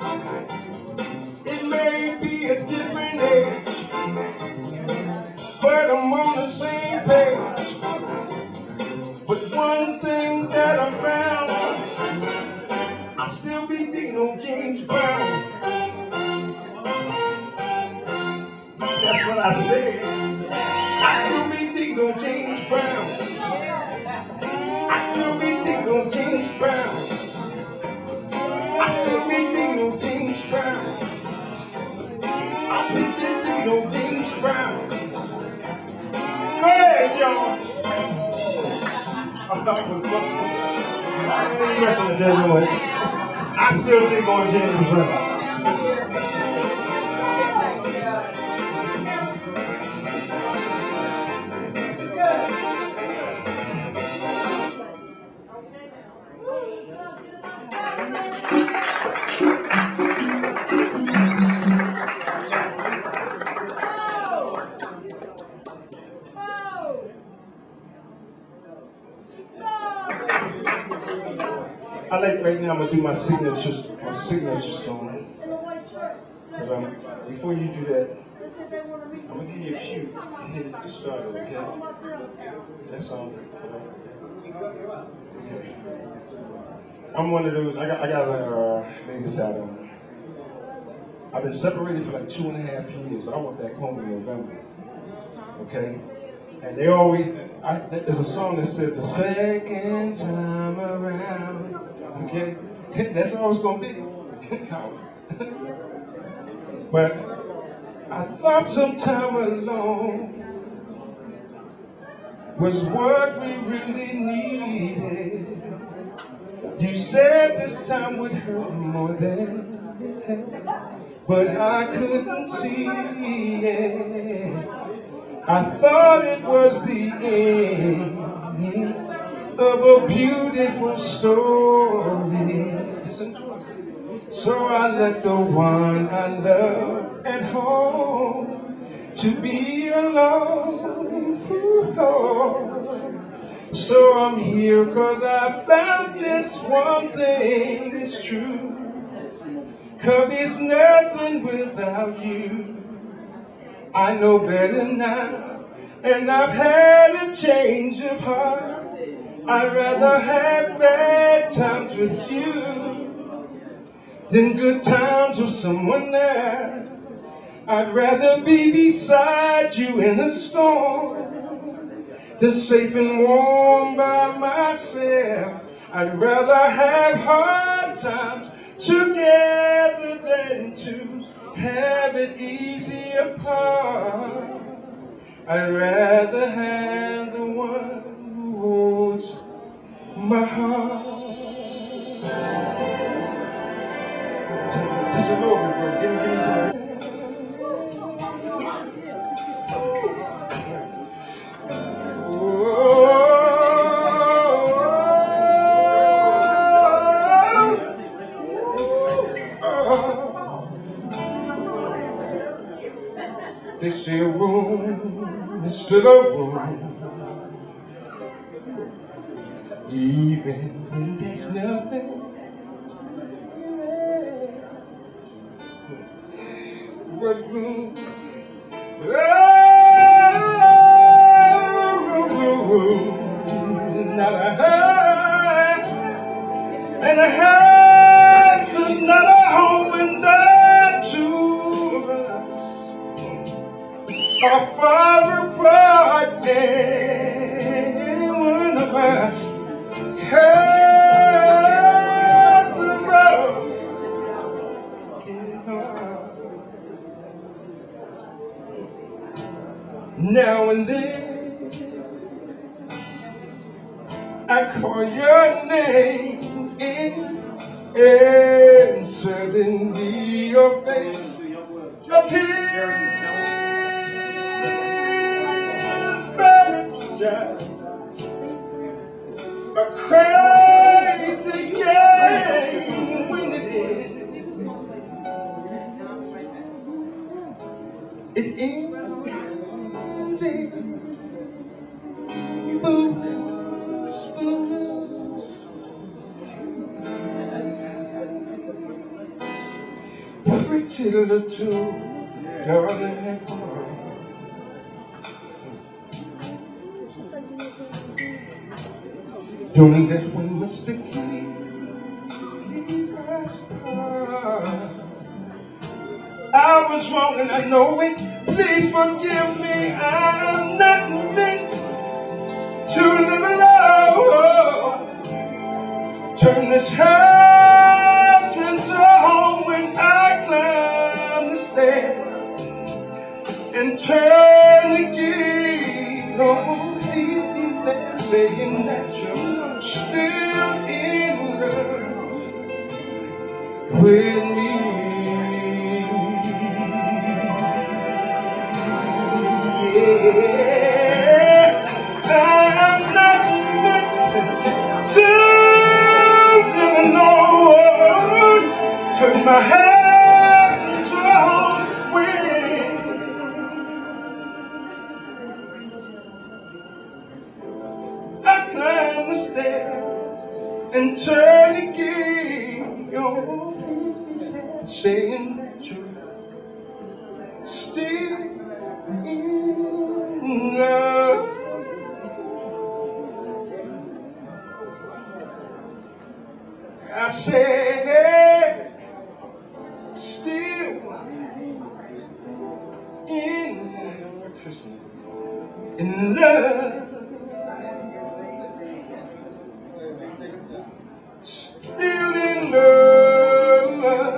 G: It may be a different age, but I'm on the same page. But one thing that I found, I still be thinking on James Brown. That's what I say. I still be thinking on James Brown. I still be thinking on James Brown. I still be thinking on James Brown. I still be thinking on James Brown. Go ahead, y'all. I'm not going to fuck. I ain't messing with that noise. I still think on James Brown. I like right now. I'm gonna do my signature, my signature song. But um, before you do that, I'm gonna give you a cue to hit the start, okay? That's all. Okay. I'm one of those. I got, I got to uh, lay this out on. I've been separated for like two and a half years, but I went back home in November. Okay. And they always, I, there's a song that says, the second time around, okay? That's all it's gonna be. But I thought some time alone was what we really needed. You said this time would hurt more than it had, but I couldn't see it. I thought it was the end of a beautiful story. So I left the one I love at home to be alone. So I'm here cause I found this one thing is true. Cause it's nothing without you. I know better now, and I've had a change of heart. I'd rather have bad times with you than good times with someone else. I'd rather be beside you in the storm than safe and warm by myself. I'd rather have hard times together than to have it easy apart. I'd rather have the one who holds my heart. Just a little bit, bro. Give me, give me some. They say a room is still a room, even when there's nothing. But room, oh, not a house, and a house is not a home when the two of us are far apart. And one of us has a broken heart. Now and then I call your name in, and suddenly your face appears, but it's just a crazy game when it ends. It ends in booze, booze. Pretty little darling at home. Don't let one mistake us apart. I was wrong and I know it. Please forgive me. I'm not meant to live alone. Turn this house into a home when I climb the stairs and turn the key. Oh, please be there saying that you're still in love with me. Yeah, I'm not meant to live alone. Turn my house into a home when I climb the stairs and turn the key. Oh, saying that you're still in love. I said, still in in love. Still in love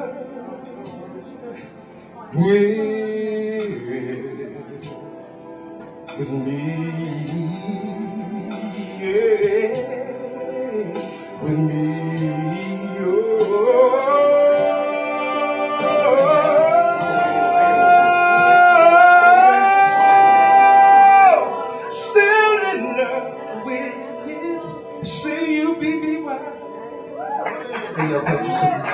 G: with, with me, yeah, with me, oh, still in love with you. See you, B B Y. Hey, y'all, thank you so much.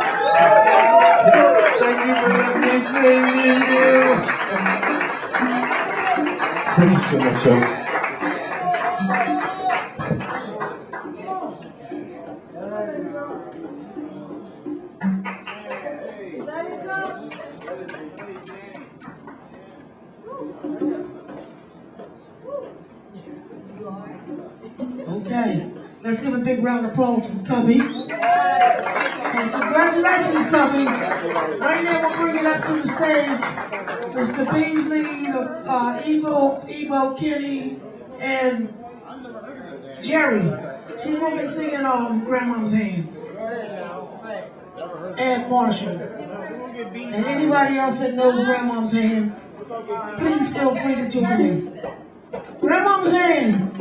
G: Thank you for letting me sing you. Thank you so much, y'all.
H: Okay, let's give a big round of applause for Cubby. And congratulations, Cubby. Right now, we're bringing up to the stage Mister Beasley, uh, Evo, Evo, Kenny, and Jerry. She's going to be singing on Grandma's Hands. And Marshall. And anybody else that knows Grandma's Hands, please feel free to join in. Grandma's Hands.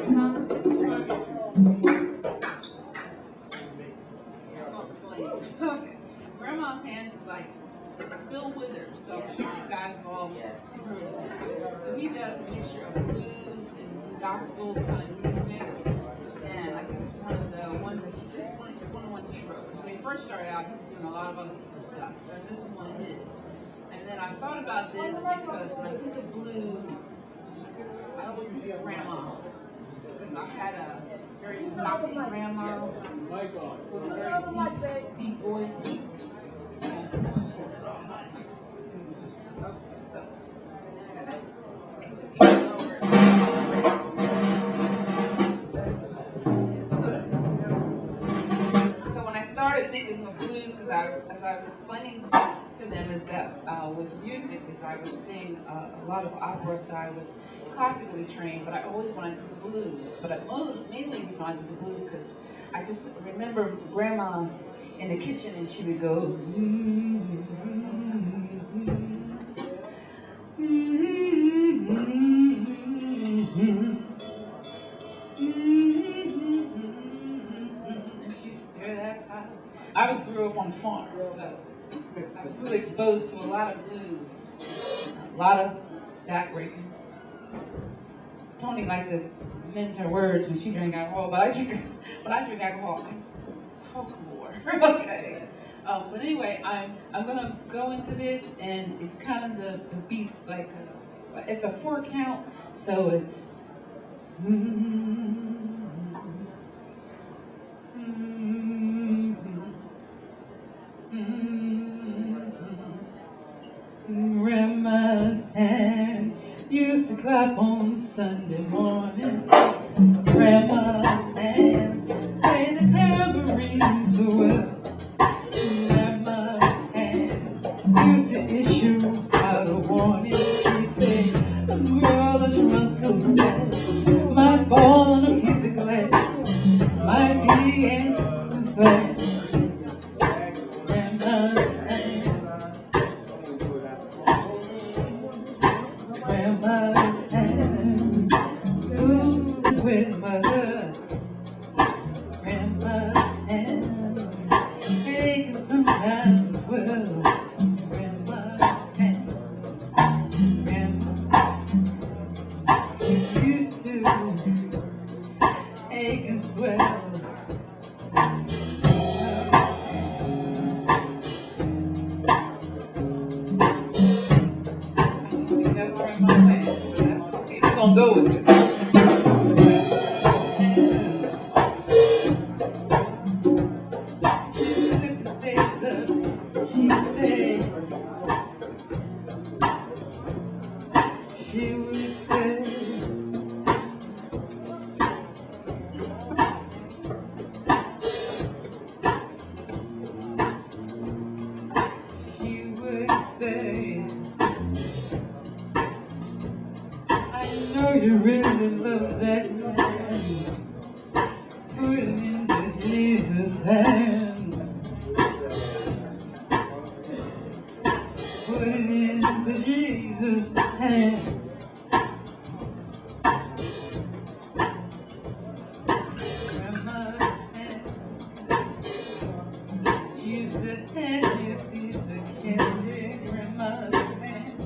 I: Grandma's Hands is like Bill Withers, so you guys have all heard of him. So he does a mixture of blues and gospel kind of music, and I think this is one of the ones that he, this is one, one of the ones he wrote. So when he first started out, he was doing a lot of other people's stuff, but this is one of his. And then I thought about this because when I think of blues, I always think of grandma. Because I had a very snotty grandma with a very deep, deep voice. So, so when I started thinking of blues, because I was, as I was explaining to, to them, is that uh, with music, is I was singing uh, a lot of opera, so I was classically trained, but I always wanted to do the blues. But I mainly was wanted to do the blues because I just remember Grandma in the kitchen, and she would go, mm-hmm, mm-hmm, mm-hmm, and she stirred that pot. I was grew up on the farm, so I was really exposed to a lot of blues, a lot of backbreaking. Toni liked to mince her words when she drank alcohol, but I drink, when I drink alcohol, I talk more. Okay. Um, but anyway, I'm I'm gonna go into this, and it's kind of the, the beats like a, it's a four count, so it's. Mm-hmm, mm-hmm, mm-hmm. Grandma's hand used to clap on Sunday morning. Grandma's hands play the tambourine so well. Grandma's hands used to issue out a warning. She said, the world has run so fast, might fall on a piece of glass, might be in glass. Grandma's hand, soon with mother. Grandma's hand, aching sometimes as well. Grandma's hand, Grandma used to ache and swell. Gonna go with it. She took the face up, she said, she would say, she would say, I know you really love that man. Put it into Jesus' hands. Put it into Jesus' hands. Grandma's hand used to hand you a piece of candy. Grandma's hand.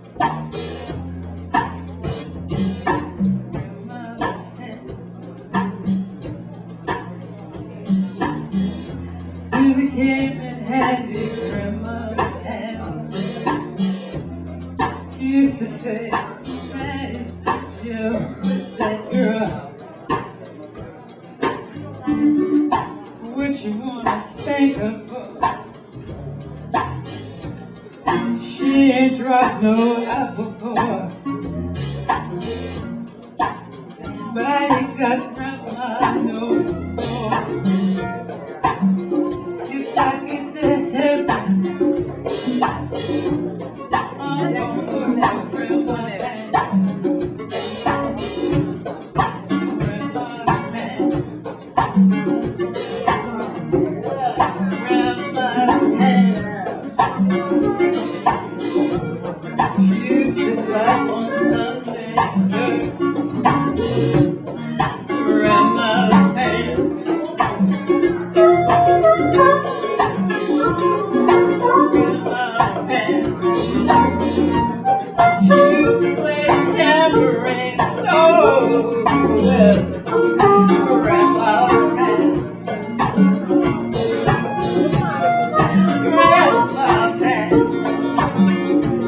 I: You came and had your grandma's hand. She used to say, "Daddy, just that girl. What you wanna spank her for? She ain't dropped no apple core. But I ain't got grandma no more. If I get to heaven, I'm gonna put that grandma hand. Grandma's hand. Grandma's hand. She used to clap on Sunday church. Grandma's hand. She used to play tambourine so well. Grandma's hand. Grandma's hand.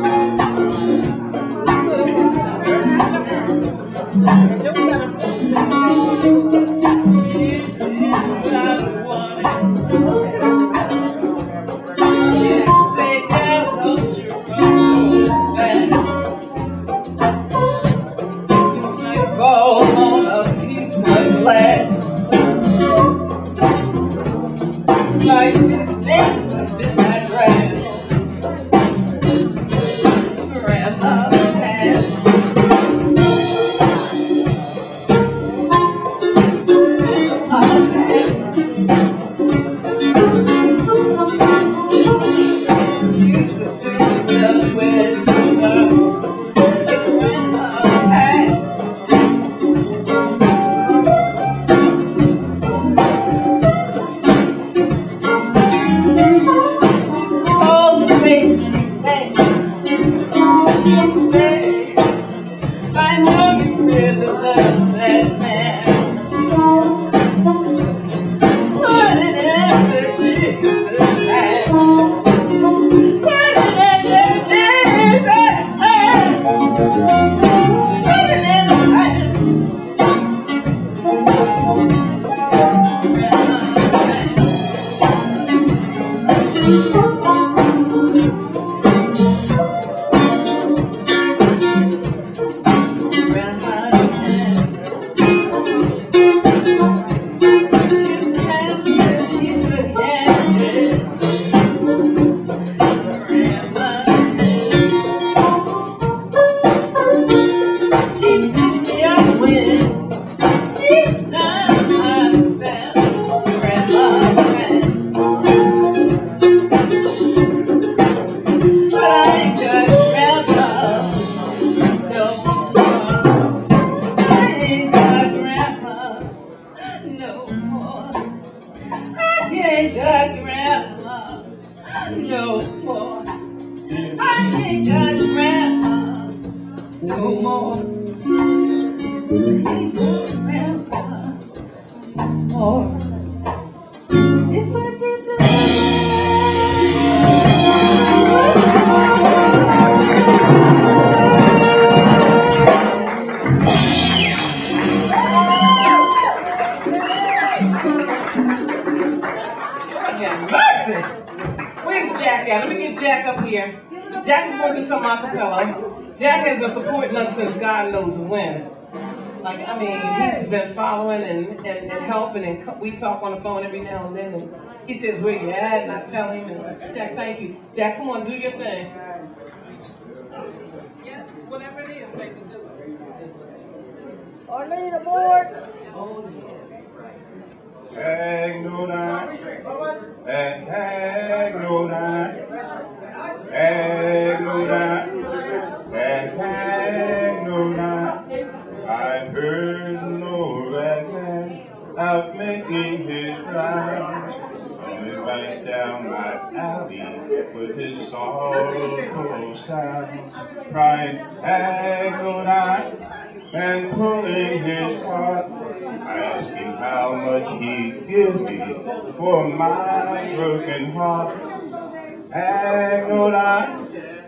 B: Jack has been supporting us since God knows when. Like, I mean, he's been following and, and, and helping, and we talk on the phone every now and then, and he says, where you at? And I tell him, and Jack, thank you. Jack, come on, do your thing. Yeah, whatever it is, make it do it.
A: Arlene aboard.
J: Hang no night, and hang no night, hang no night, and hang no night. I heard no ragman out making his rounds, coming right down my alley with his sorrowful sound, crying hang no night and pulling his heart. I asked him how much he'd give me for my broken heart. Hang no night,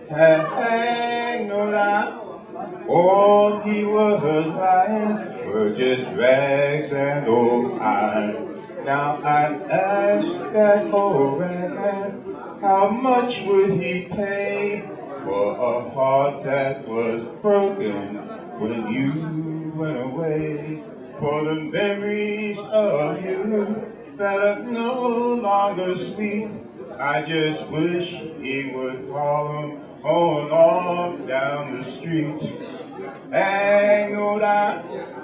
J: hang no night. All he was lying were just rags and old iron. Now I asked that old ragman, how much would he pay for a heart that was broken when you went away? For the memories of you that are no longer sweet, I just wish he would call them on off down the street. Hang no night,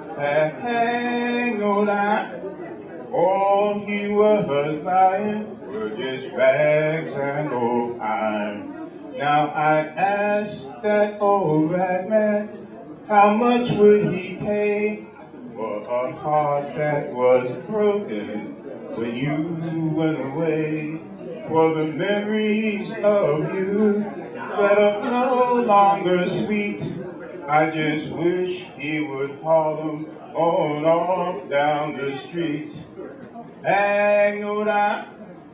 J: hang no night. All he was buying were just rags and old iron. Now I asked that old ragman, how much would he pay for a heart that was broken when you went away? For the memories of you that are no longer sweet, I just wish he would haul them on off down the street. Hang no night,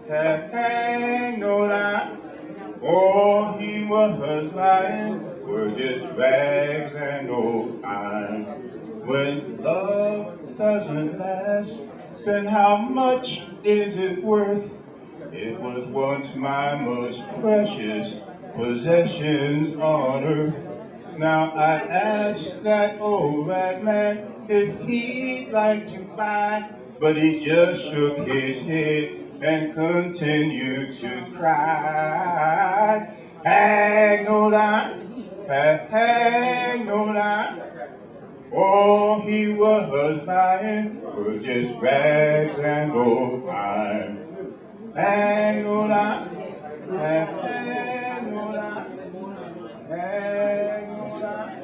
J: hang no night. All he was lying were just rags and old iron. When love doesn't last, then how much is it worth? It was once my most precious possessions on earth. Now I asked that old ragman if he'd like to buy, but he just shook his head and continued to cry. Hang no night, hang no night. All he was buying were just rags and old iron. Hang no night, hang no night, hang no night,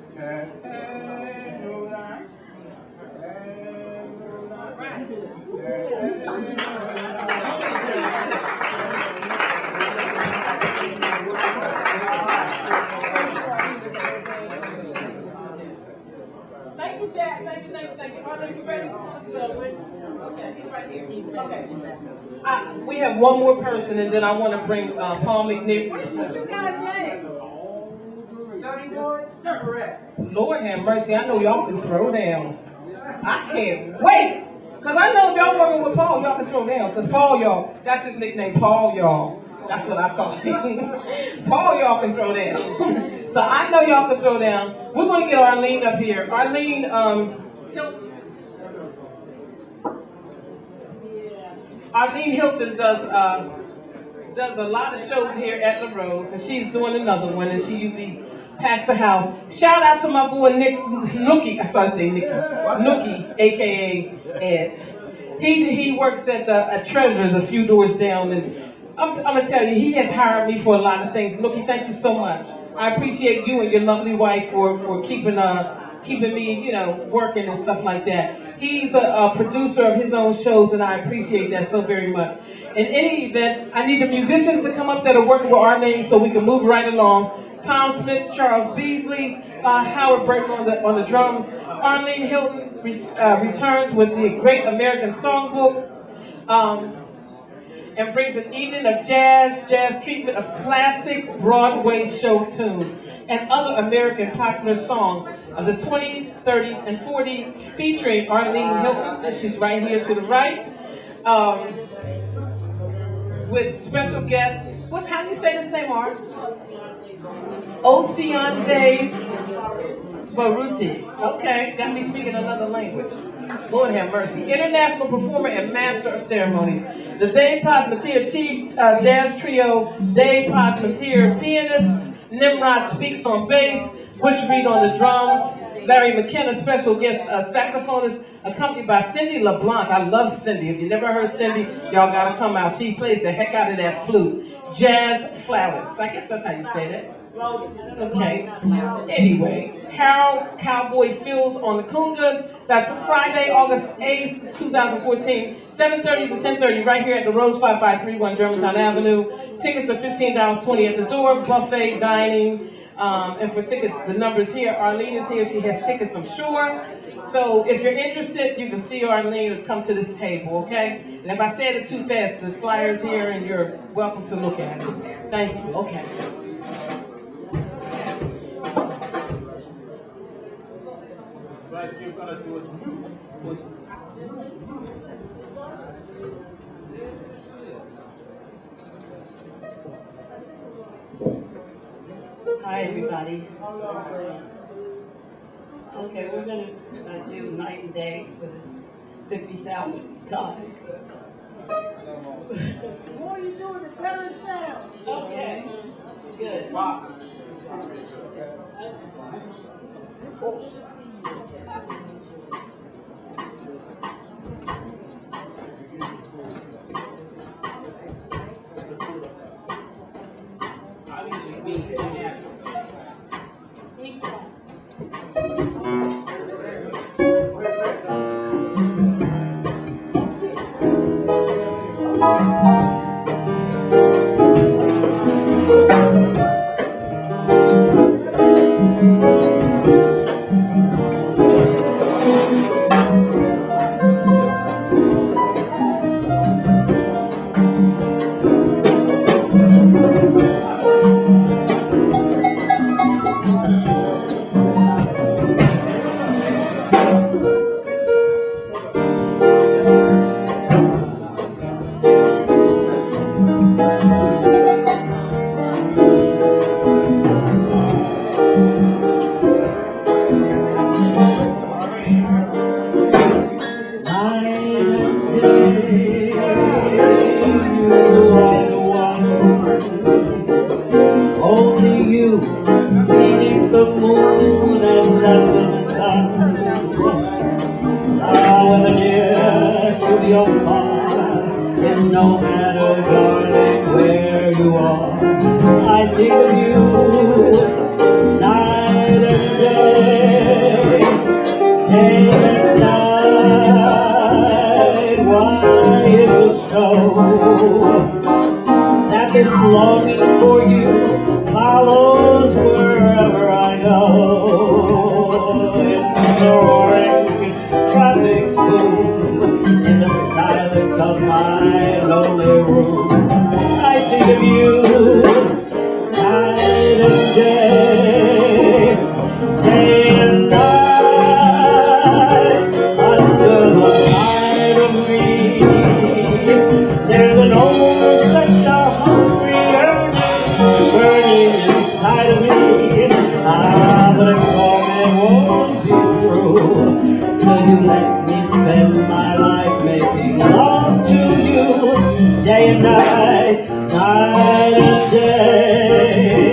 J: hang no night, hang no night.
B: Thank you, Chad. Thank you, thank you, thank you. Are you ready? Okay, he's right here. Okay. Uh, we have one more person, and then I want to bring uh, Paul McNick.
A: What's your guy's name?
B: Lord have mercy, I know y'all can throw down. I can't wait. Because I know if y'all working with Paul, y'all can throw down. Because Paul, y'all, that's his nickname, Paul, y'all. That's what I call him. Paul, y'all can throw down. So I know y'all can throw down. We're going to get Arlene up here. Arlene, um, Hilton. Arlene Hilton does uh, does a lot of shows here at La Rose, and she's doing another one, and she usually packs the house. Shout out to my boy Nick Nookie. I started saying Nicky. Nookie, aka Ed. He he works at the at Treasures a few doors down, and I'm, I'm gonna tell you, he has hired me for a lot of things. Nookie, thank you so much. I appreciate you and your lovely wife for for keeping uh keeping me, you know, working and stuff like that. He's a, a producer of his own shows, and I appreciate that so very much. In any event, I need the musicians to come up that are working with our names so we can move right along. Tom Smith, Charles Beasley, uh, Howard Burton on the on the drums. Arlene Hilton re, uh, returns with the Great American Songbook, um, and brings an evening of jazz, jazz treatment of classic Broadway show tunes and other American popular songs of the twenties, thirties, and forties, featuring Arlene Hilton, and she's right here to the right, um, with special guests. What's how do you say this name, Art? Oceane Baruti. Okay, got me speaking another language. Lord have mercy. International performer and master of ceremonies. The Dave Posmatier Chief uh, Jazz Trio, Dave Posmatier pianist, Nimrod Speaks on bass, Butch Reed on the drums, Larry McKenna, special guest uh, saxophonist, accompanied by Cindy LeBlanc. I love Cindy. If you never heard Cindy, y'all gotta come out. She plays the heck out of that flute. Jazz Flowers. I guess that's how you say that. Okay. Anyway, Harold Cowboy Fields on the congas. That's Friday, August eighth, two thousand fourteen, seven thirty to ten thirty, right here at the Rose five five three one Germantown Avenue. Tickets are fifteen dollars twenty at the door, buffet, dining. Um, and for tickets, the numbers here. Arlene is here. She has tickets, I'm sure. So if you're interested, you can see Arlene or come to this table, okay? And if I said it too fast, the flyer's here, and you're welcome to look at it. Thank you. Okay.
K: Hi, everybody. Okay, we're going to uh, do Night and Day for the fifty thousandth time.
A: The more you do it, the better it sounds.
K: Okay, good. Awesome.
L: Longing for you follows wherever I go. In the till you let me spend my life making love to you, day and night, night and day.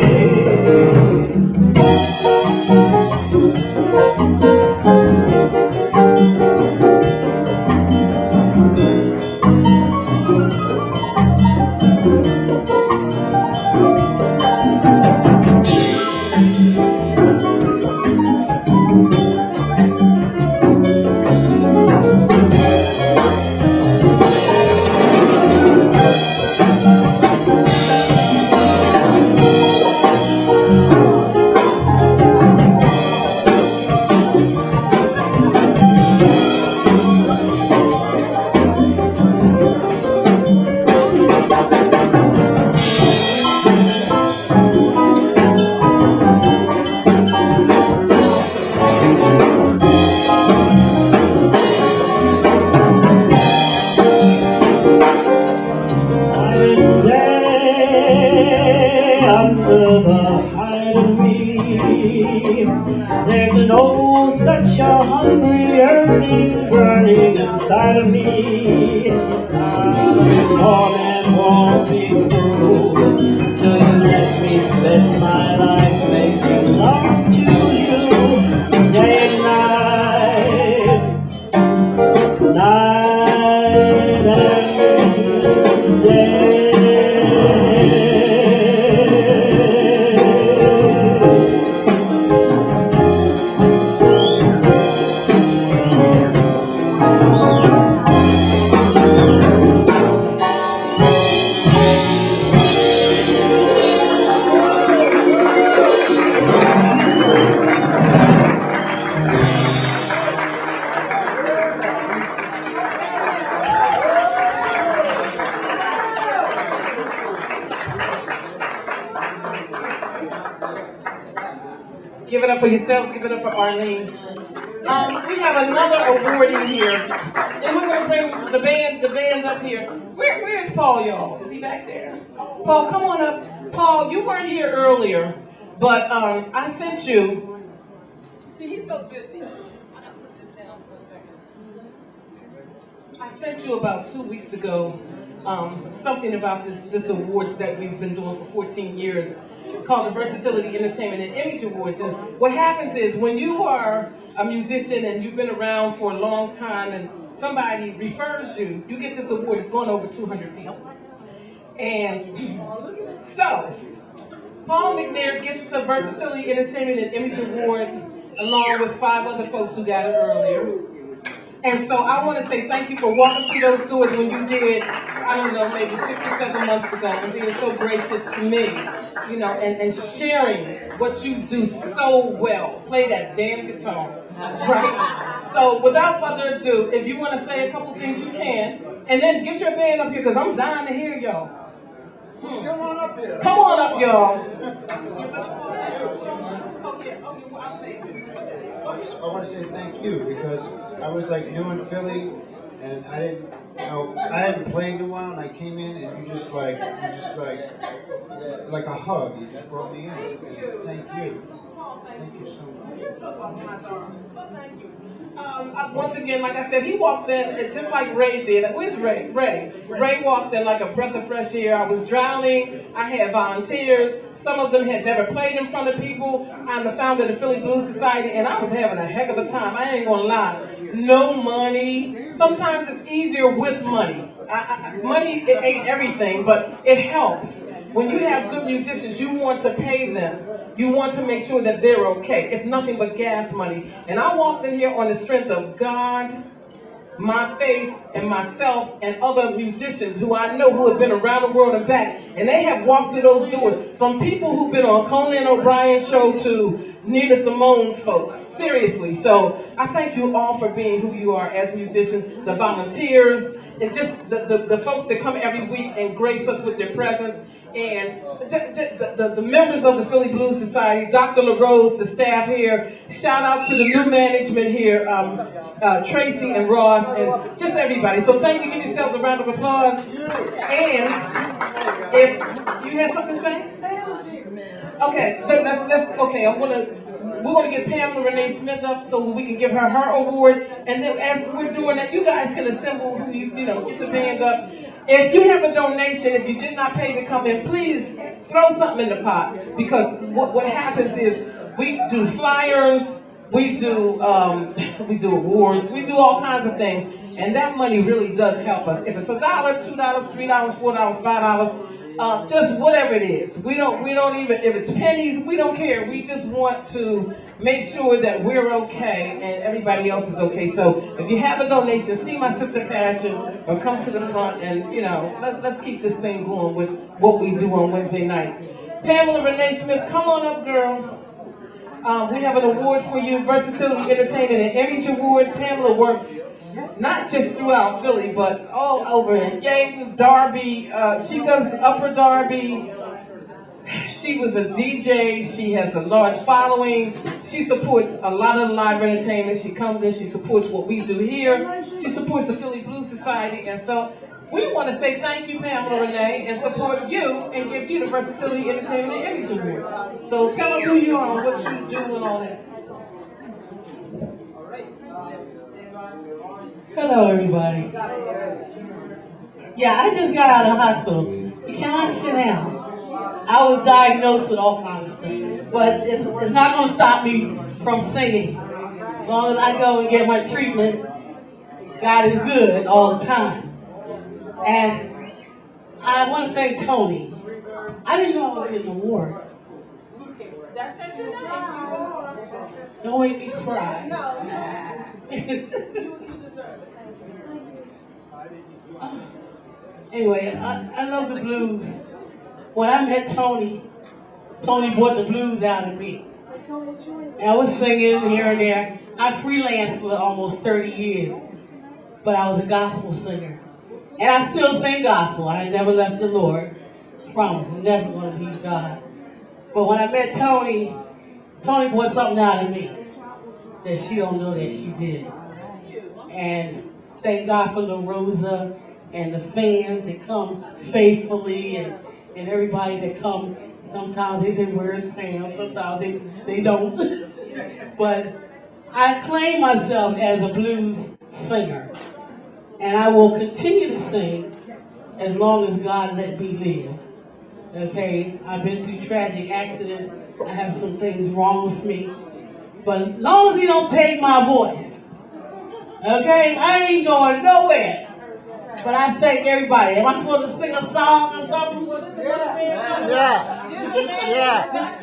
B: Give it up for yourselves, give it up for Arlene. Um, we have another awardee here. And we're gonna bring the band, the band's up here. Where where's Paul, y'all? Is he back there? Paul, come on up. Paul, you weren't here earlier, but um, I sent you. See, he's so busy. I gotta put this down for a second. I sent you about two weeks ago um, something about this, this awards that we've been doing for fourteen years. Called the Versatility Entertainment and Image Awards. And what happens is when you are a musician and you've been around for a long time and somebody refers you, you get this award. It's going over two hundred people. And so, Paul McNair gets the Versatility Entertainment and Image Award along with five other folks who got it earlier. And so I want to say thank you for walking through those doors when you did, I don't know, maybe six or seven months ago, and being so gracious to me, you know, and, and sharing what you do so well. Play that damn guitar, right? So without further ado, if you want to say a couple things, you can. And then get your band up here, because I'm dying to hear y'all. Hmm. Come on up here. Come on up, y'all.
M: I want to say thank you, because I was like new in Philly, and I didn't, you know, I hadn't played in a while, and I came in, and you just like, you just like, like a hug, you just brought me in. And thank you. Thank you so much.
B: So thank you. Um, uh, once again, like I said, he walked in just like Ray did. Where's Ray? Ray. Ray walked in like a breath of fresh air. I was drowning. I had volunteers. Some of them had never played in front of people. I'm the founder of the Philly Blues Society, and I was having a heck of a time. I ain't gonna lie. No money. Sometimes it's easier with money. I, I, money, it ain't everything, but it helps. When you have good musicians, you want to pay them. You want to make sure that they're okay. It's nothing but gas money. And I walked in here on the strength of God, my faith, and myself, and other musicians who I know who have been around the world and back. And they have walked through those doors. From people who've been on Conan O'Brien's show to Nina Simone's folks. Seriously. So I thank you all for being who you are as musicians, the volunteers, and just the, the, the folks that come every week and grace us with their presence. And the, the, the members of the Philly Blues Society, Doctor LaRose, the staff here, shout out to the new management here, um, uh, Tracy and Ross, and just everybody. So thank you, give yourselves a round of applause. And if you had something to say? Okay, let's, let's, okay, I want to, we're going to get Pamela Renee Smith up so we can give her her award. And then as we're doing that, you guys can assemble, who you, you know, get the band up. If you have a donation, if you did not pay to come in, please throw something in the pot. Because what, what happens is we do flyers, we do um, we do awards, we do all kinds of things. And that money really does help us. If it's a dollar, two dollars, three dollars, four dollars, five dollars, uh, just whatever it is. We don't we don't even, if it's pennies, we don't care. We just want to make sure that we're okay and everybody else is okay. So if you have a donation, see my sister Passion or come to the front and, you know, let's, let's keep this thing going with what we do on Wednesday nights. Pamela Renee Smith, come on up, girl. Um, we have an award for you, Versatility Entertainment and Image Award. Pamela works not just throughout Philly, but all over in Yadin, Darby. Uh, she does Upper Darby. She was a D J. She has a large following. She supports a lot of live entertainment. She comes in, she supports what we do here. She supports the Philly Blues Society. And so we want to say thank you, Pamela Renee, and support you and give you the Versatility Entertainment and Image Award. So tell us who you are and what you do and all that.
K: Hello, everybody. Yeah, I just got out of the hospital. You cannot sit down. I was diagnosed with all kinds of things, but it's, it's not going to stop me from singing. As long as I go and get my treatment, God is good all the time. And I want to thank Toni. I didn't know I was getting an award. Don't make me cry. Anyway, I, I love the blues. When I met Toni, Toni brought the blues out of me. And I was singing here and there. I freelanced for almost thirty years, but I was a gospel singer. And I still sing gospel. I never left the Lord. I promise, I'm never going to leave God. But when I met Toni, Toni brought something out of me that she don't know that she did. And thank God for La Rosa and the fans that come faithfully, and, and everybody that comes. Sometimes they say, where's Pam? Sometimes they, they don't. But I claim myself as a blues singer. And I will continue to sing as long as God let me live. Okay? I've been through tragic accidents. I have some things wrong with me. But as long as he don't take my voice, okay, I ain't going nowhere. But I thank everybody. Am I supposed to sing a song or something?
F: Yeah. Yeah. Yeah.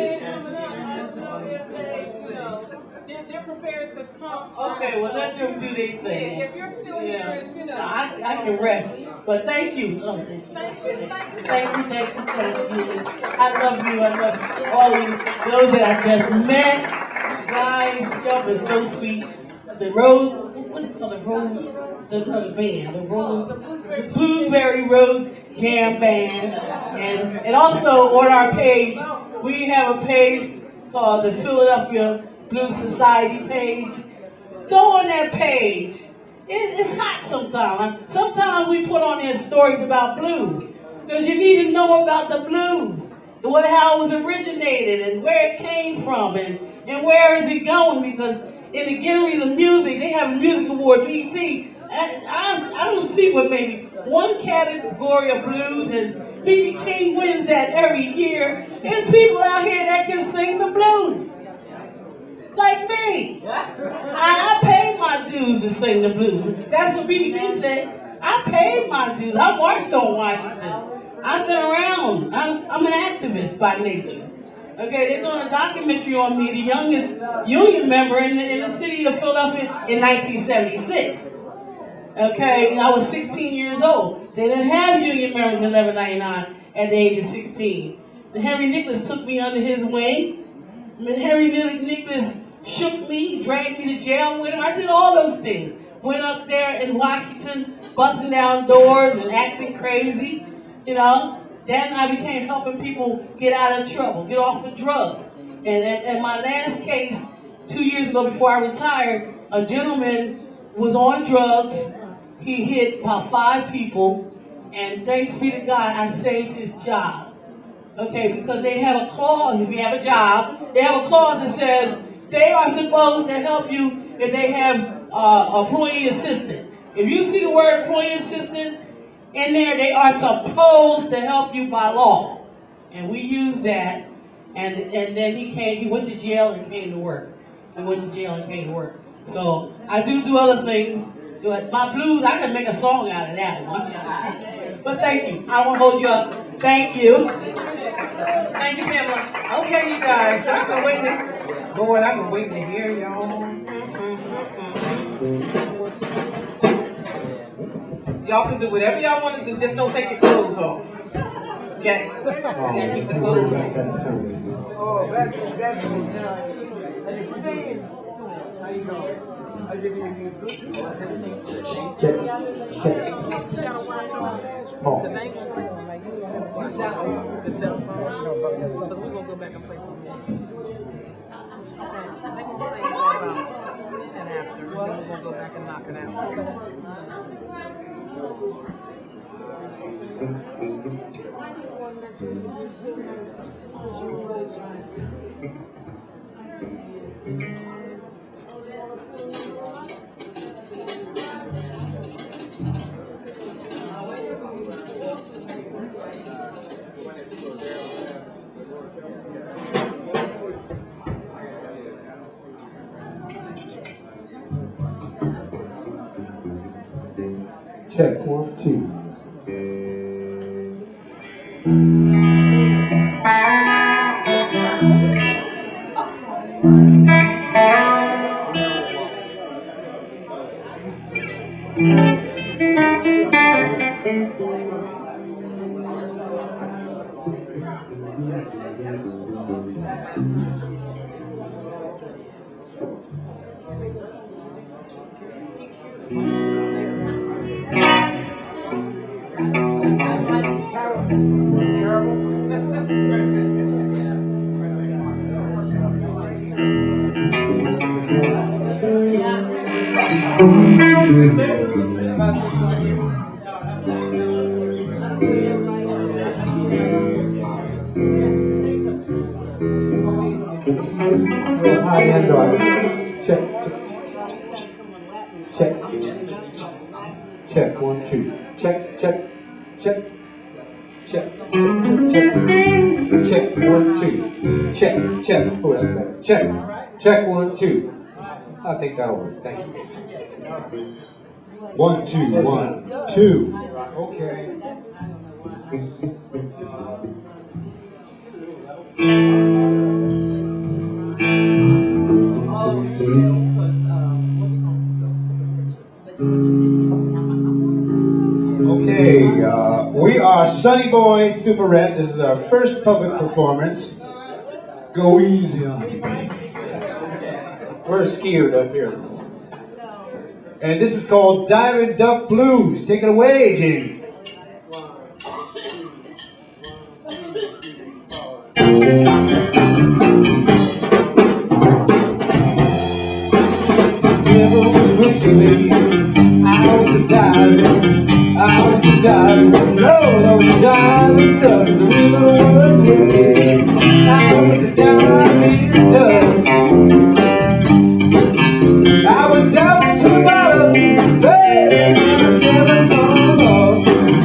A: They're, they're prepared to come.
K: Okay, well, let them do their thing.
A: If you're still
K: Yeah.
A: here, you know.
K: I, I can rest. But thank you. Oh, thank you.
A: Thank you. Thank you.
K: Thank you, thank you, thank you. I love you. I love all of you. Those that I just met. Guys, y'all been so sweet. The Rose, what is it called? The Rose, the, the band. The Rose, the Blueberry Rose Jam Band. And, and also on our page, we have a page called the Philadelphia Blues Society page. Go on that page. It, it's hot sometimes. Sometimes we put on there stories about blues. Because you need to know about the blues. What, how it was originated and where it came from and, and where is it going. Because in the gallery of music, they have a music award, B T. I, I, I don't see what maybe one category of blues, and B B King wins that every year. There's people out here that can sing the blues. Like me. I, I paid my dues to sing the blues. That's what B B King said. I paid my dues. I marched on Washington. I've been around. I'm, I'm an activist by nature. Okay, they're doing a documentary on me, the youngest union member in the, in the city of Philadelphia in nineteen seventy-six. Okay, I was sixteen years old. They didn't have union members in eleven ninety-nine at the age of sixteen. And Henry Nicholas took me under his wing. And Henry Nicholas shook me, dragged me to jail with him. I did all those things. Went up there in Washington, busting down doors and acting crazy, you know. Then I became helping people get out of trouble, get off of drugs. And in my last case, two years ago before I retired, a gentleman was on drugs. He hit about five people, and thanks be to God, I saved his job. Okay, because they have a clause, if you have a job, they have a clause that says they are supposed to help you if they have uh, employee assistant. If you see the word employee assistant in there, they are supposed to help you by law. And we use that, and and then he came, he went to jail and came to work. He went to jail and came to work. So I do do other things. But my blues, I can make a song out of that one. But thank you. I won't hold you up. Thank you. Thank you, Pamela. Okay, you guys. I've been waiting. Lord, I've been waiting to hear y'all. Y'all can do whatever y'all want to do. Just don't take your clothes off. Okay? You gotta keep the clothes on.
E: Oh, that's that's how you doing?
F: Check, check.
A: Pause. Because I ain't gonna bring them like you know, the cell phone. Because we're gonna go back and play some more. Okay, they gonna play until about ten after. Then we're gonna go back and knock it out.
F: Check, one, two. Check, check, check, one, two, check, check, check, check, check, check, check, one, two, check, check, oh, that's better, check, check, one, two. I think that'll work, thank you.
M: One, two, one, two. Okay. Okay, uh, we are Sunny Boy Super Red. This is our first public performance. Go easy on me.
F: We're scared up here.
M: And this is called Diamond Duck Blues. Take it away, Jamie.
F: I was a diamond, I was a diamond, no, I was a diamond duck, the river was whiskey. I was a diamond duck. I went down to the bottom, baby, and never come up.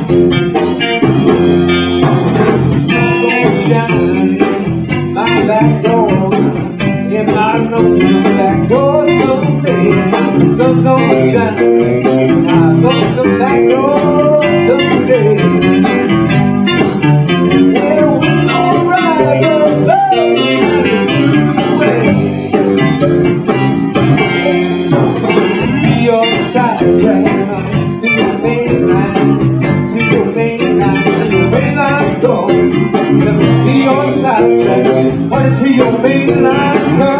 F: Sunshine, my back door, in my nose, some back door someday. The sun's gonna shine, I know some back door someday. Yeah, we're gonna rise above away. Be on the side track to your main line, to your main line, to your main line go. Be on the side track, running to your main line go.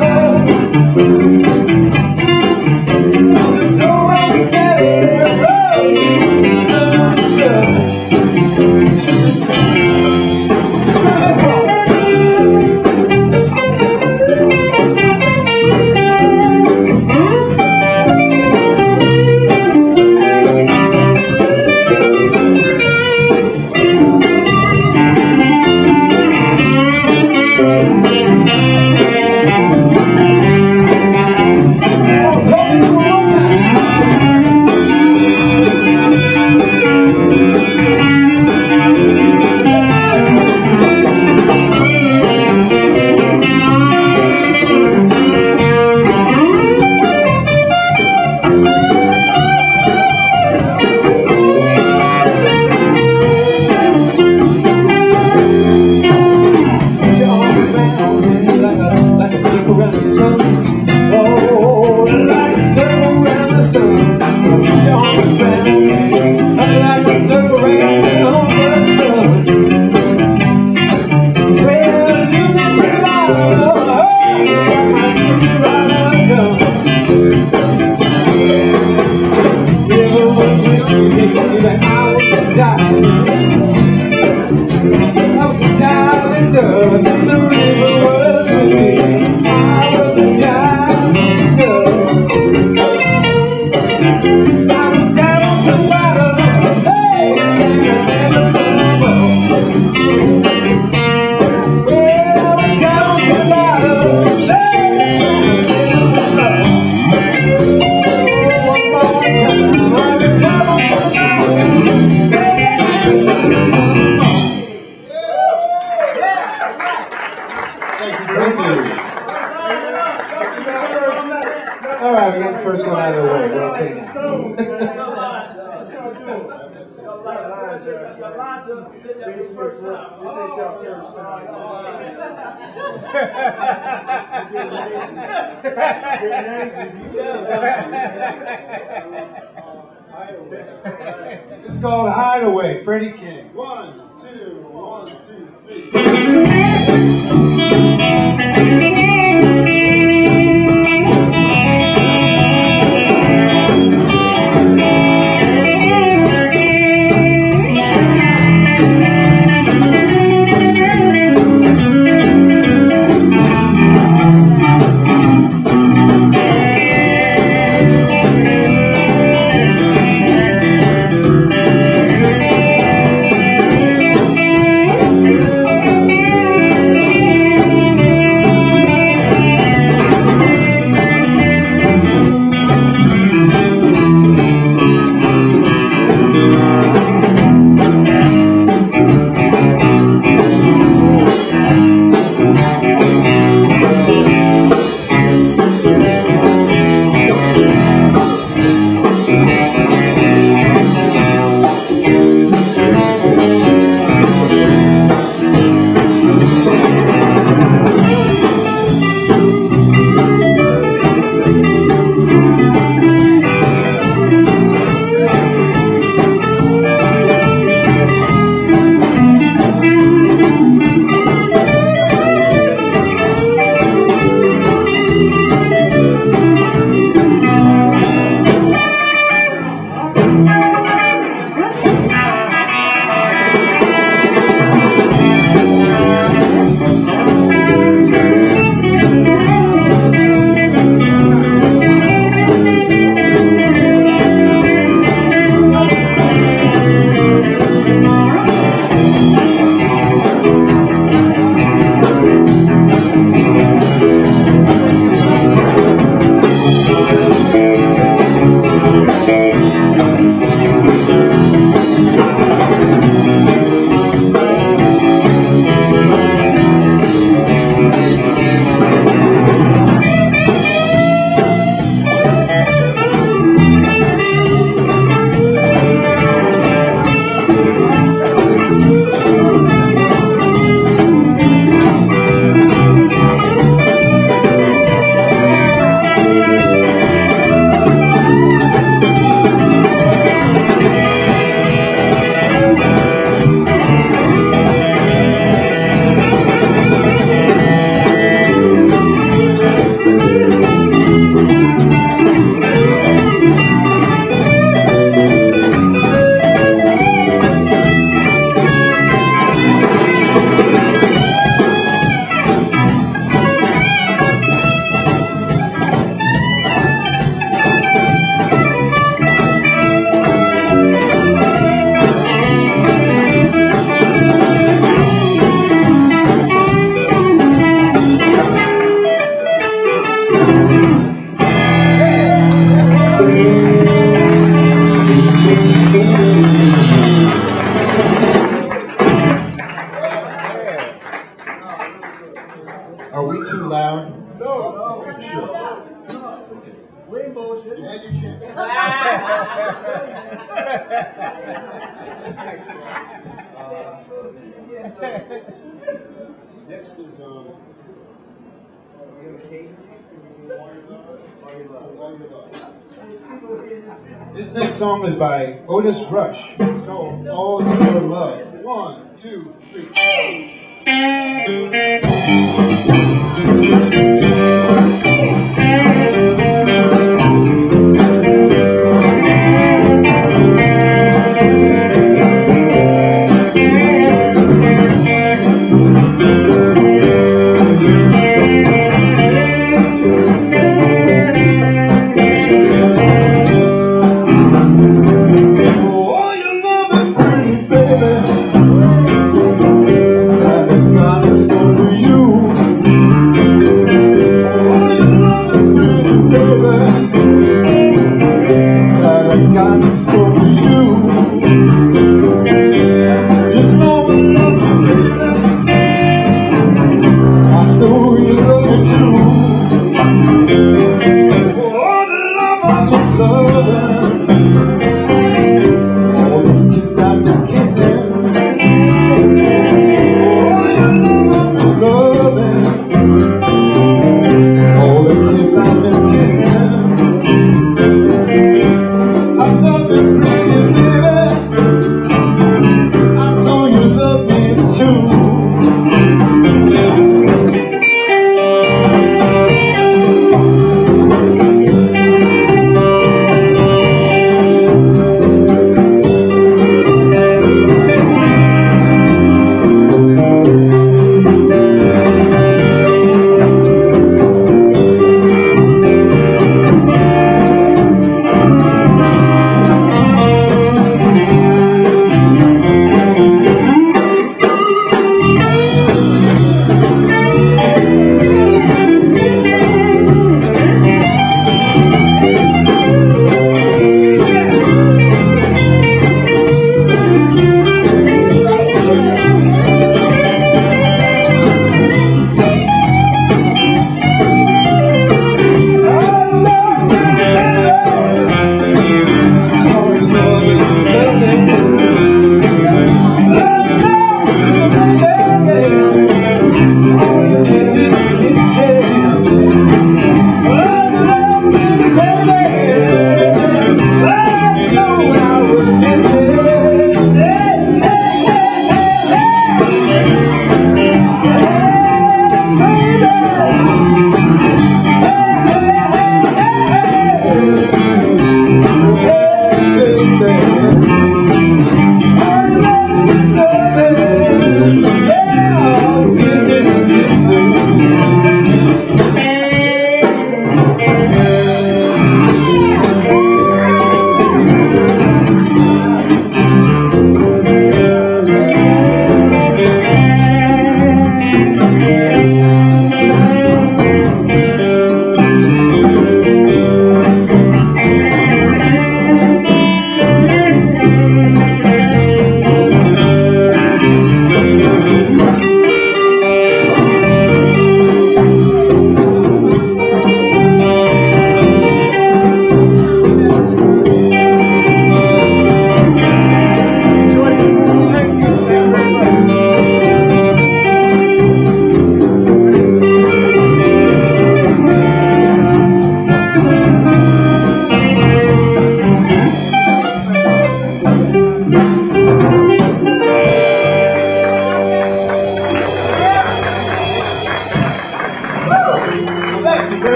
F: All right, we got the first one out of the way. Well, thanks.
M: It's called Hideaway, Freddie King. One, two, one, two, three. Are we too loud? No, no, sure. Rainbow shit. You had your shit. Next is um. This next song is by Otis Rush. It's called All Your Love. One, two, three. Thank you.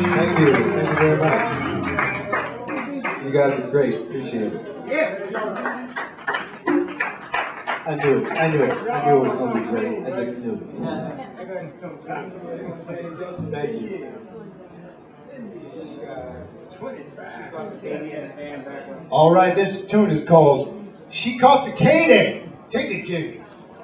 F: Thank you. Thank you very much. You guys are great. Appreciate it. I knew it. I knew it. I knew it was going to be great. I just knew it. Thank you.
M: All right, this tune is called She Caught the Katie. Take it, Jimmy.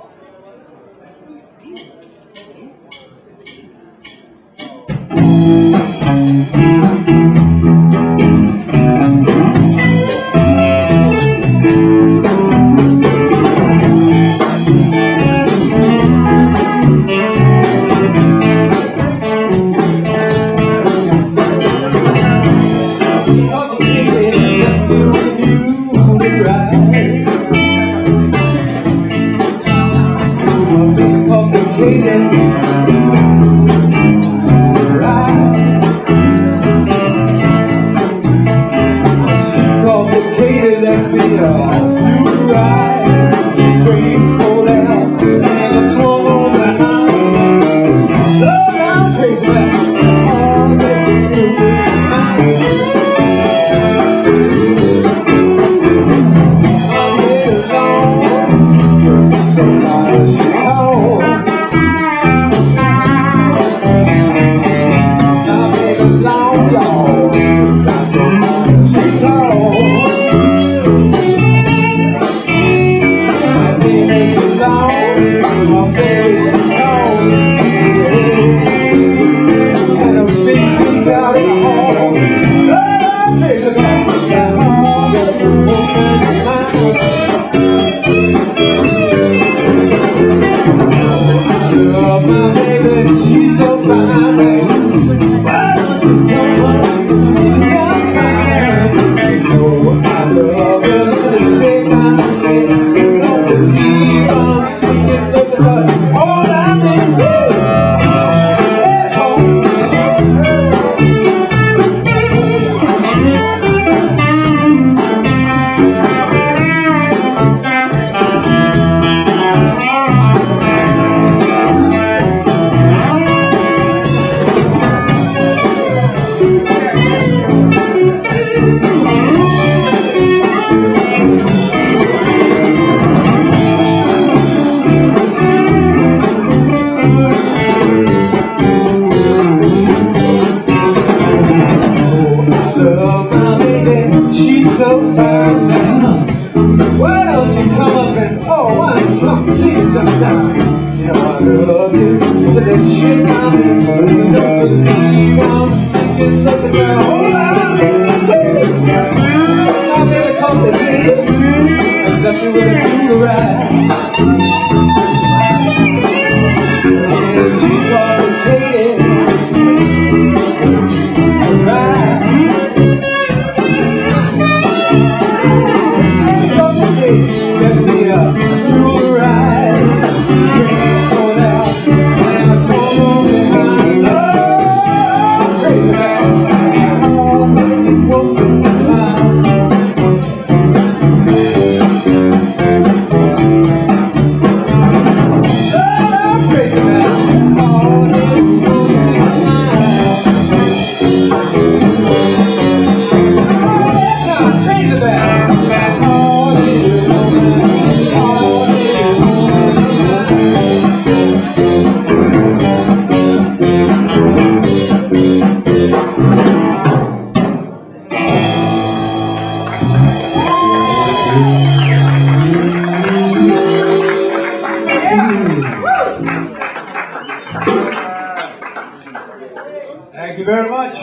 M: Thank you very much.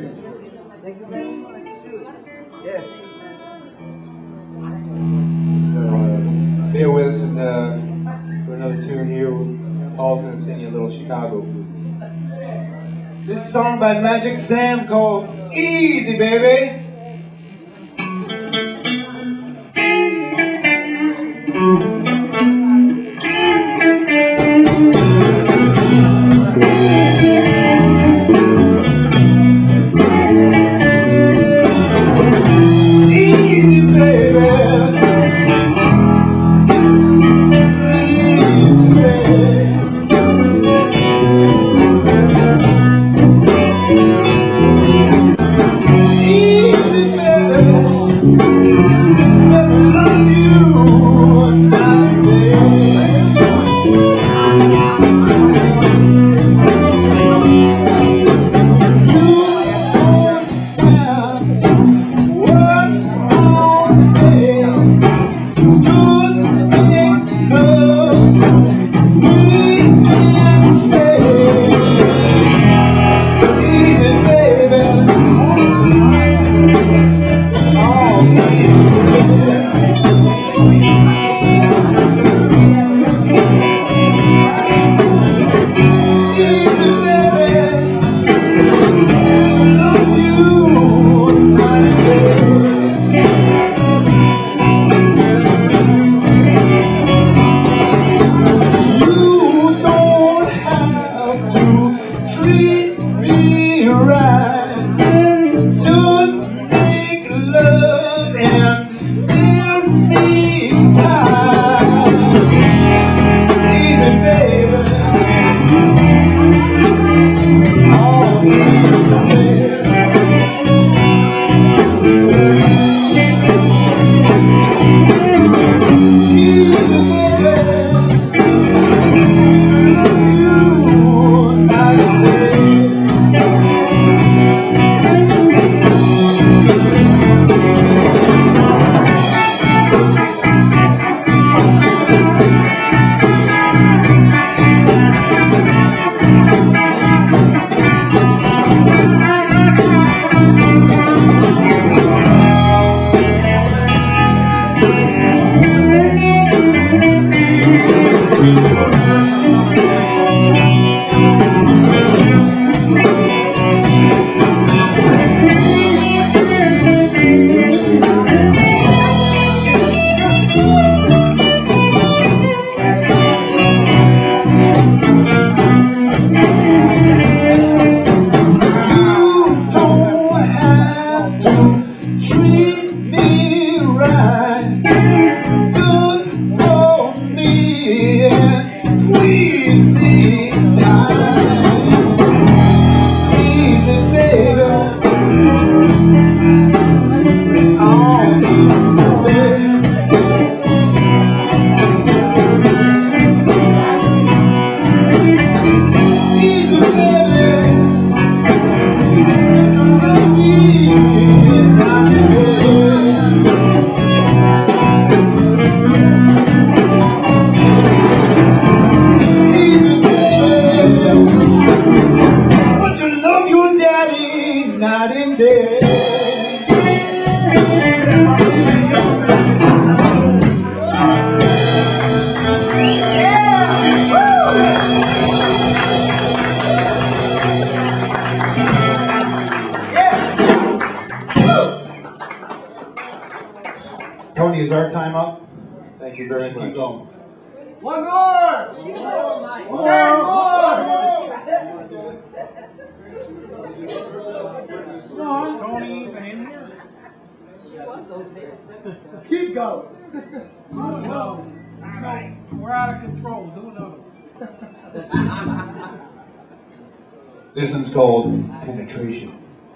E: Thank you very much, too. Yes.
F: So, uh, bear with us and, uh, for another tune here. Paul's going to sing you a little Chicago blues.
M: This is a song by Magic Sam called Easy, Baby.
N: Thank you.
M: night and day. Tony, is our time up? Thank you very much. Keep going.
D: One more! One more!
H: Tony even in here?
D: Keep going.
H: No, no, we're out of control. Do another one.
M: This one's called Penetration.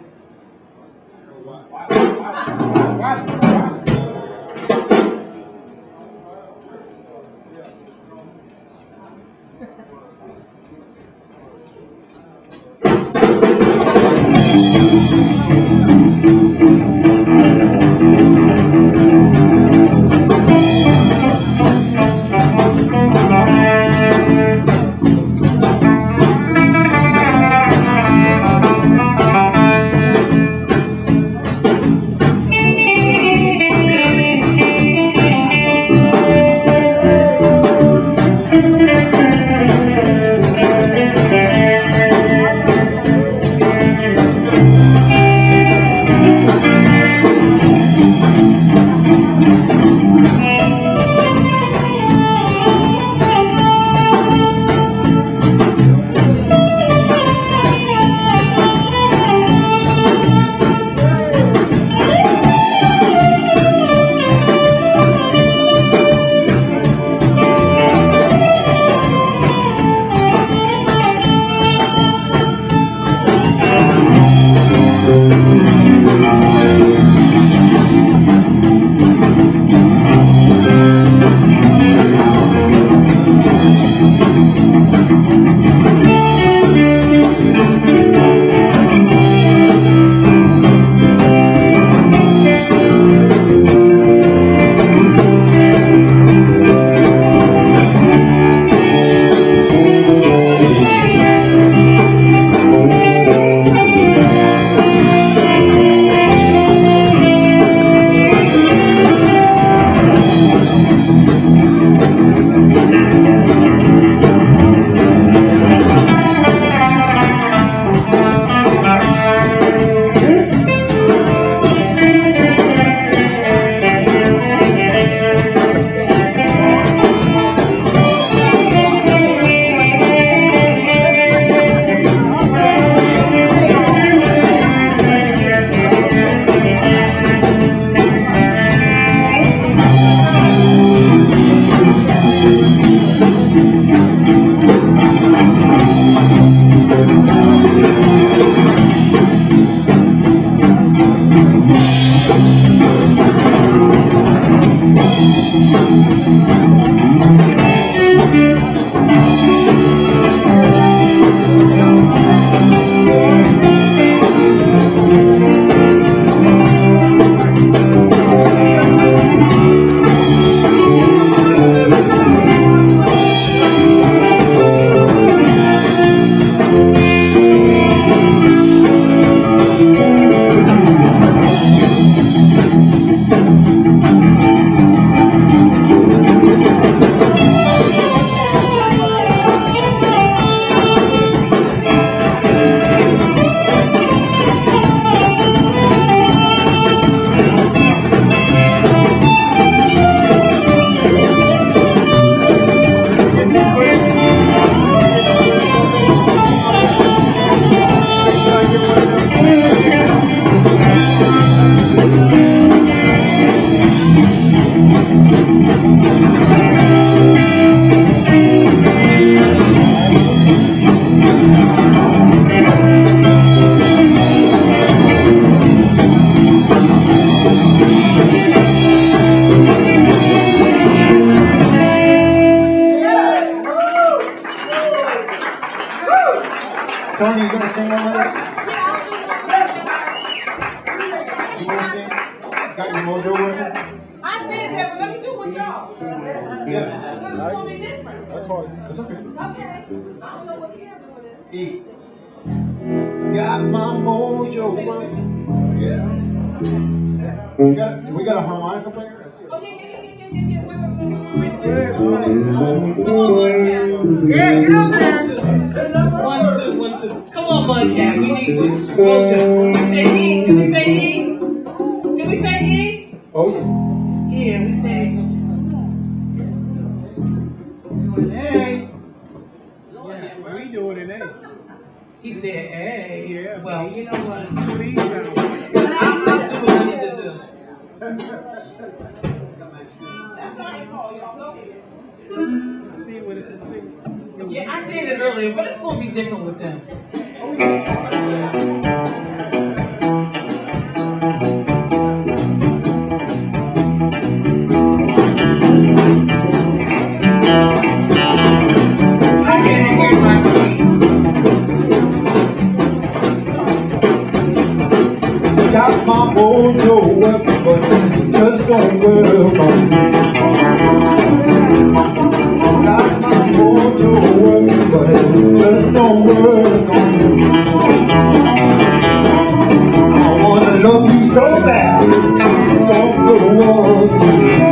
M: Tony, you gonna sing one with us? You wanna sing? Got your mojo working?
I: I did that, but let me do what y'all.
M: Yeah.
I: It's gonna be different.
M: That's fine. That's okay.
I: Okay. I don't know what the answer is.
M: E. got my mojo working. Yeah. We got, we got a harmonica player?
I: Oh, yeah, yeah, yeah, yeah, yeah, yeah. Wait, wait, wait, wait.
H: Yeah, get up there.
B: One, two, one, two. Come on, Mudcat, we need you. Well done. Can we say E? Can we say E? Can we say E?
M: Oh, yeah.
B: Yeah, we say
H: Hey.
D: Yeah, we doing it, eh?
B: He said, hey.
D: Yeah,
B: Well, you know what?
D: Please,
B: I'll, I'll do what I need to do.
D: see what it is.
B: Yeah, I did it earlier, but it's going to be different with them. I can't hear my feet.
M: Got my mojo working, but it just don't work on me. Got my mojo working, but it just don't work on me. I wanna love you so bad, don't go on me.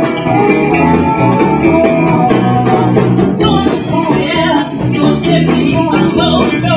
K: Don't give me my mojo.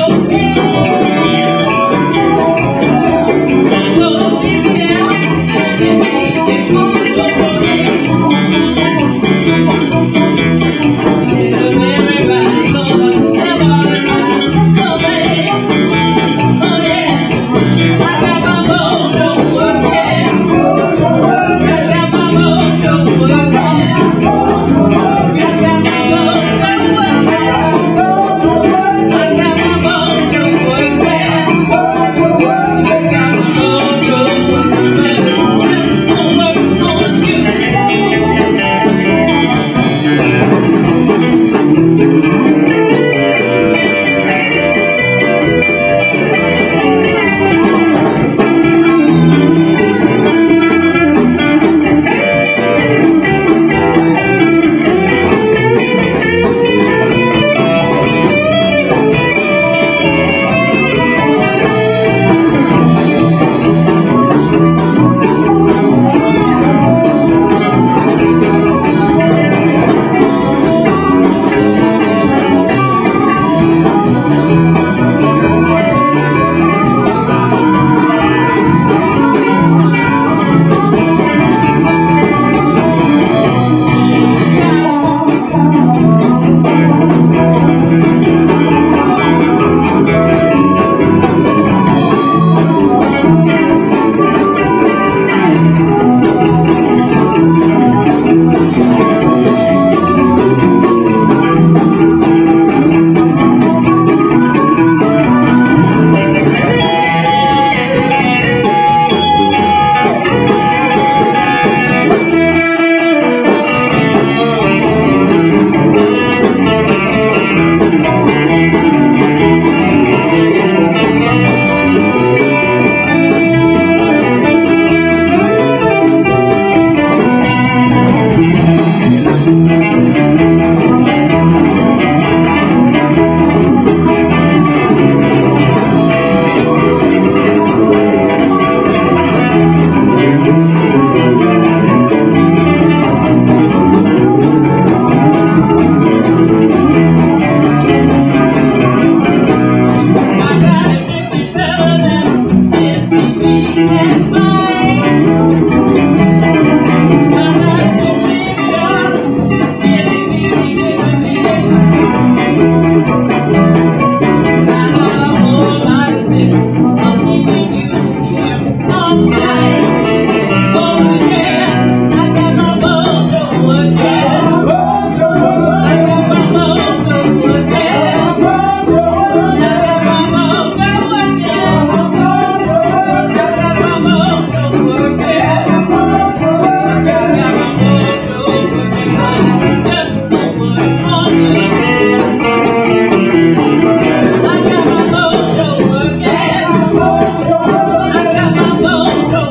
H: Go, go, go.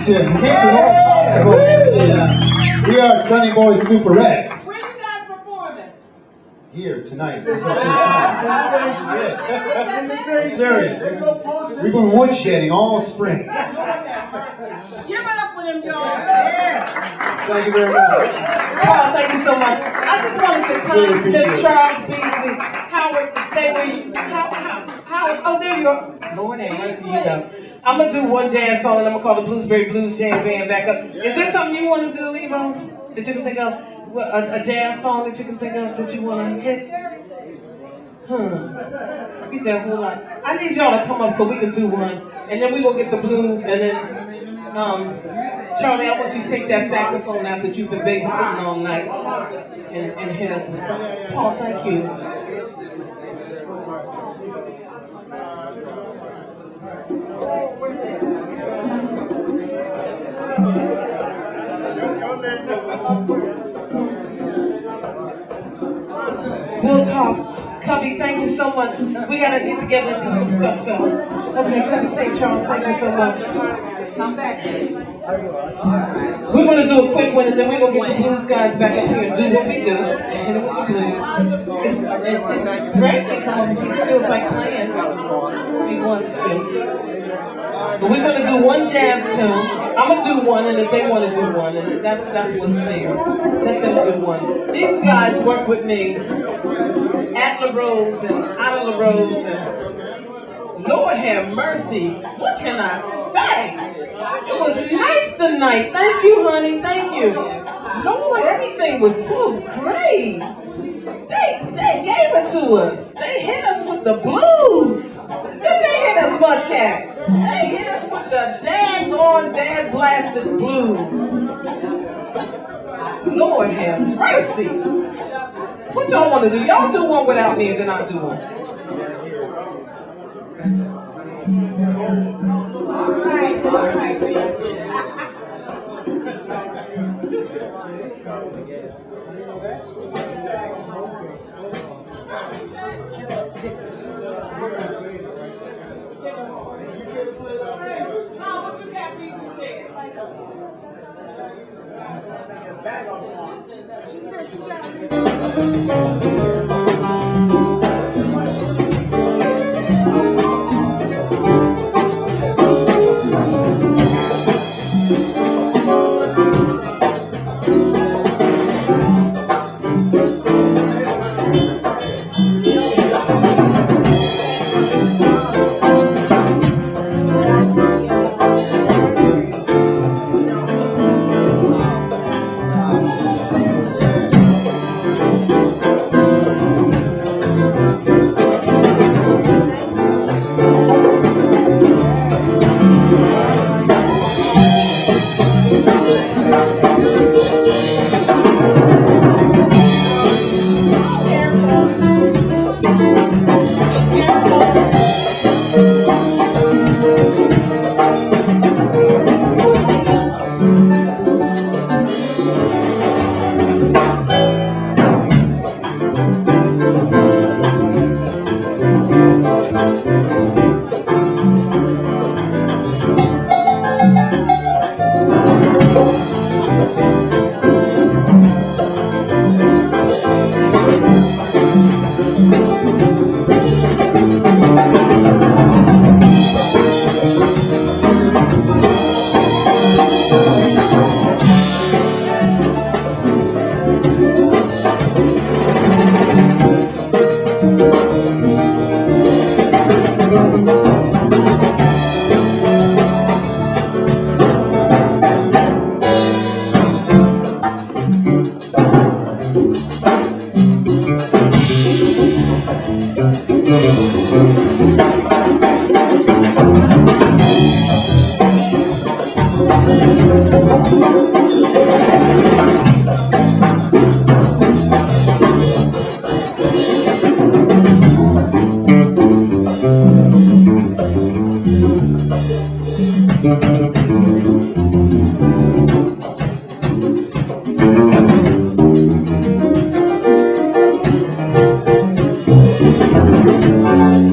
M: Washingtin. We came to Washington. We are Sunny Boy Super Red.
I: Where you guys performing?
M: Here tonight. This is our first time. Serious. We've been woodshedding all spring.
I: Give it up for them, y'all.
M: Thank you very much.
B: Oh, thank you so much. I just wanted to tell you, Mister Charles Beasley, Howard, stay where you, how, how, Howard, oh, there you are. Lord have mercy, you go. I'm going to do one jazz song, and I'm going to call the Bluesberry Blues Jam Band back up. Is there something you want to do, Evo, that you can think of? A, a jazz song that you can think of that you want to hit? Hmm. He said, hold on. I need y'all to come up so we can do one. And then we will get to blues, and then, um, Charlie, I want you to take that saxophone out that you've been babysitting all night and, and hit us with something. Paul, thank you. We'll talk. Cubby, thank you so much. We gotta get together and do some stuff, so. Okay, Cubby Saint Charles, thank you so much. Come back. We're gonna do a quick one, and then we're gonna get the blues guys back up here and do what we do. And with the blues. It's, it's, it's Grayson come up here. He feels like playing. He wants to. But we're gonna do one jazz tune. I'm gonna do one, and if they want to do one, and that's that's what's fair. Let them do one. These guys work with me at La Rose and out of La Rose, and Lord have mercy. What can I say? It was nice tonight. Thank you, honey. Thank you. Lord, everything was so great. They they gave it to us. They hit us with the blues. Then they hit us, Buckcat. They hit us with the dad-on, dad-blasted blues. Lord have mercy. What y'all want to do? Y'all do one without me, and then I'll do one.
I: All right, all right. Tom, what you got for you to say? She said she got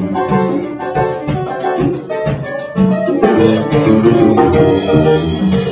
N: Thank you.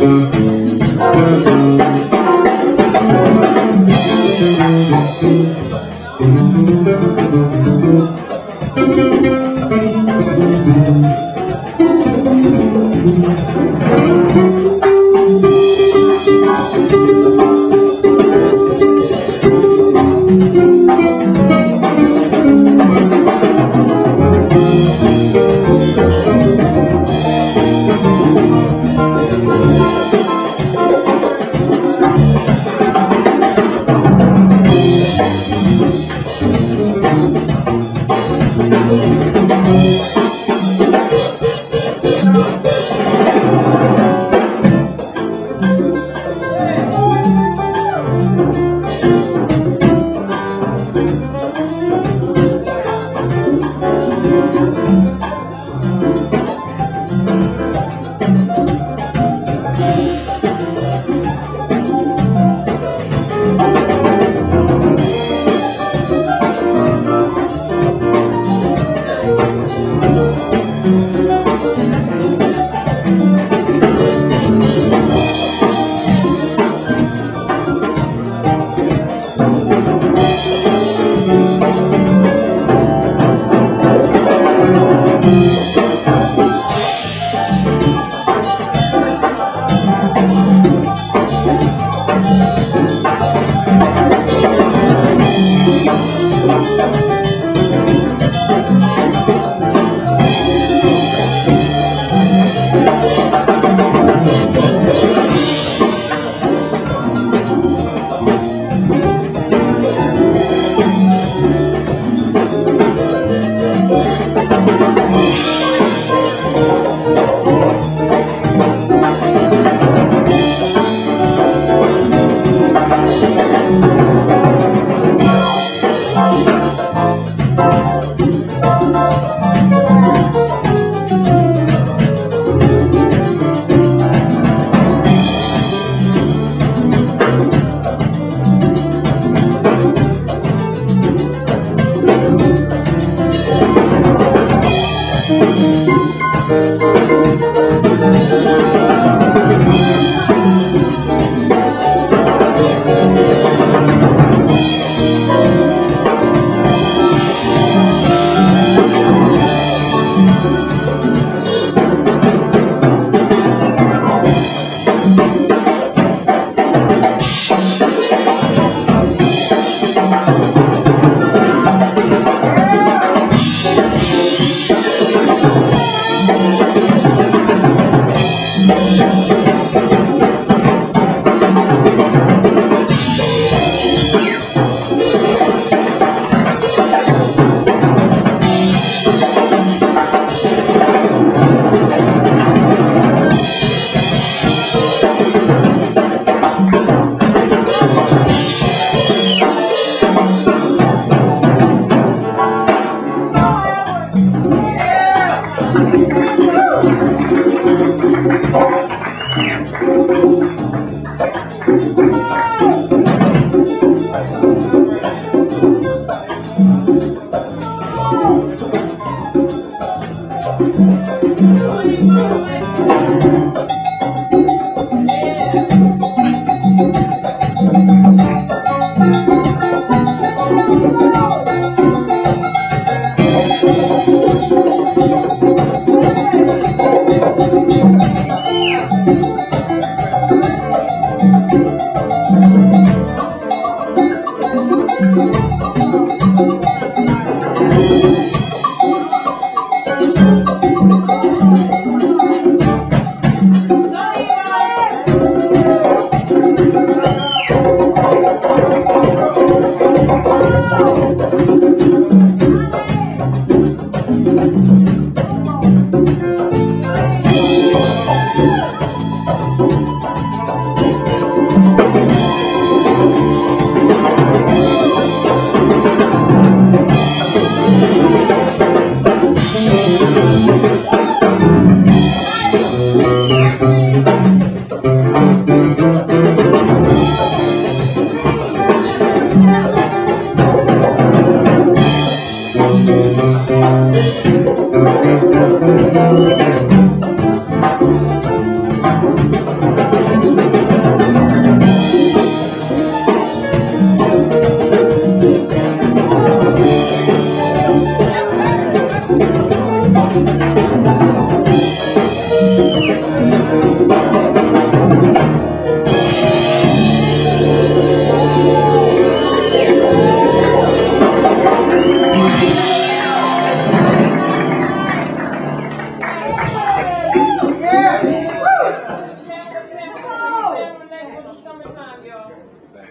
H: Thank you.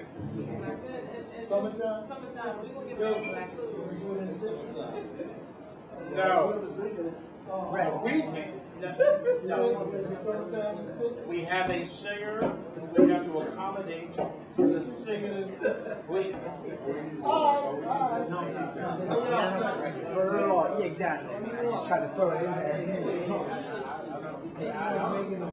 D: Summertime?
I: Summertime, we will get back to black.
J: No.
D: Right.
J: We can't.
D: Summertime is six?
J: We have a singer. We have to accommodate the singers. We.
D: Oh,
A: Yeah, exactly. I just tried to throw it in there.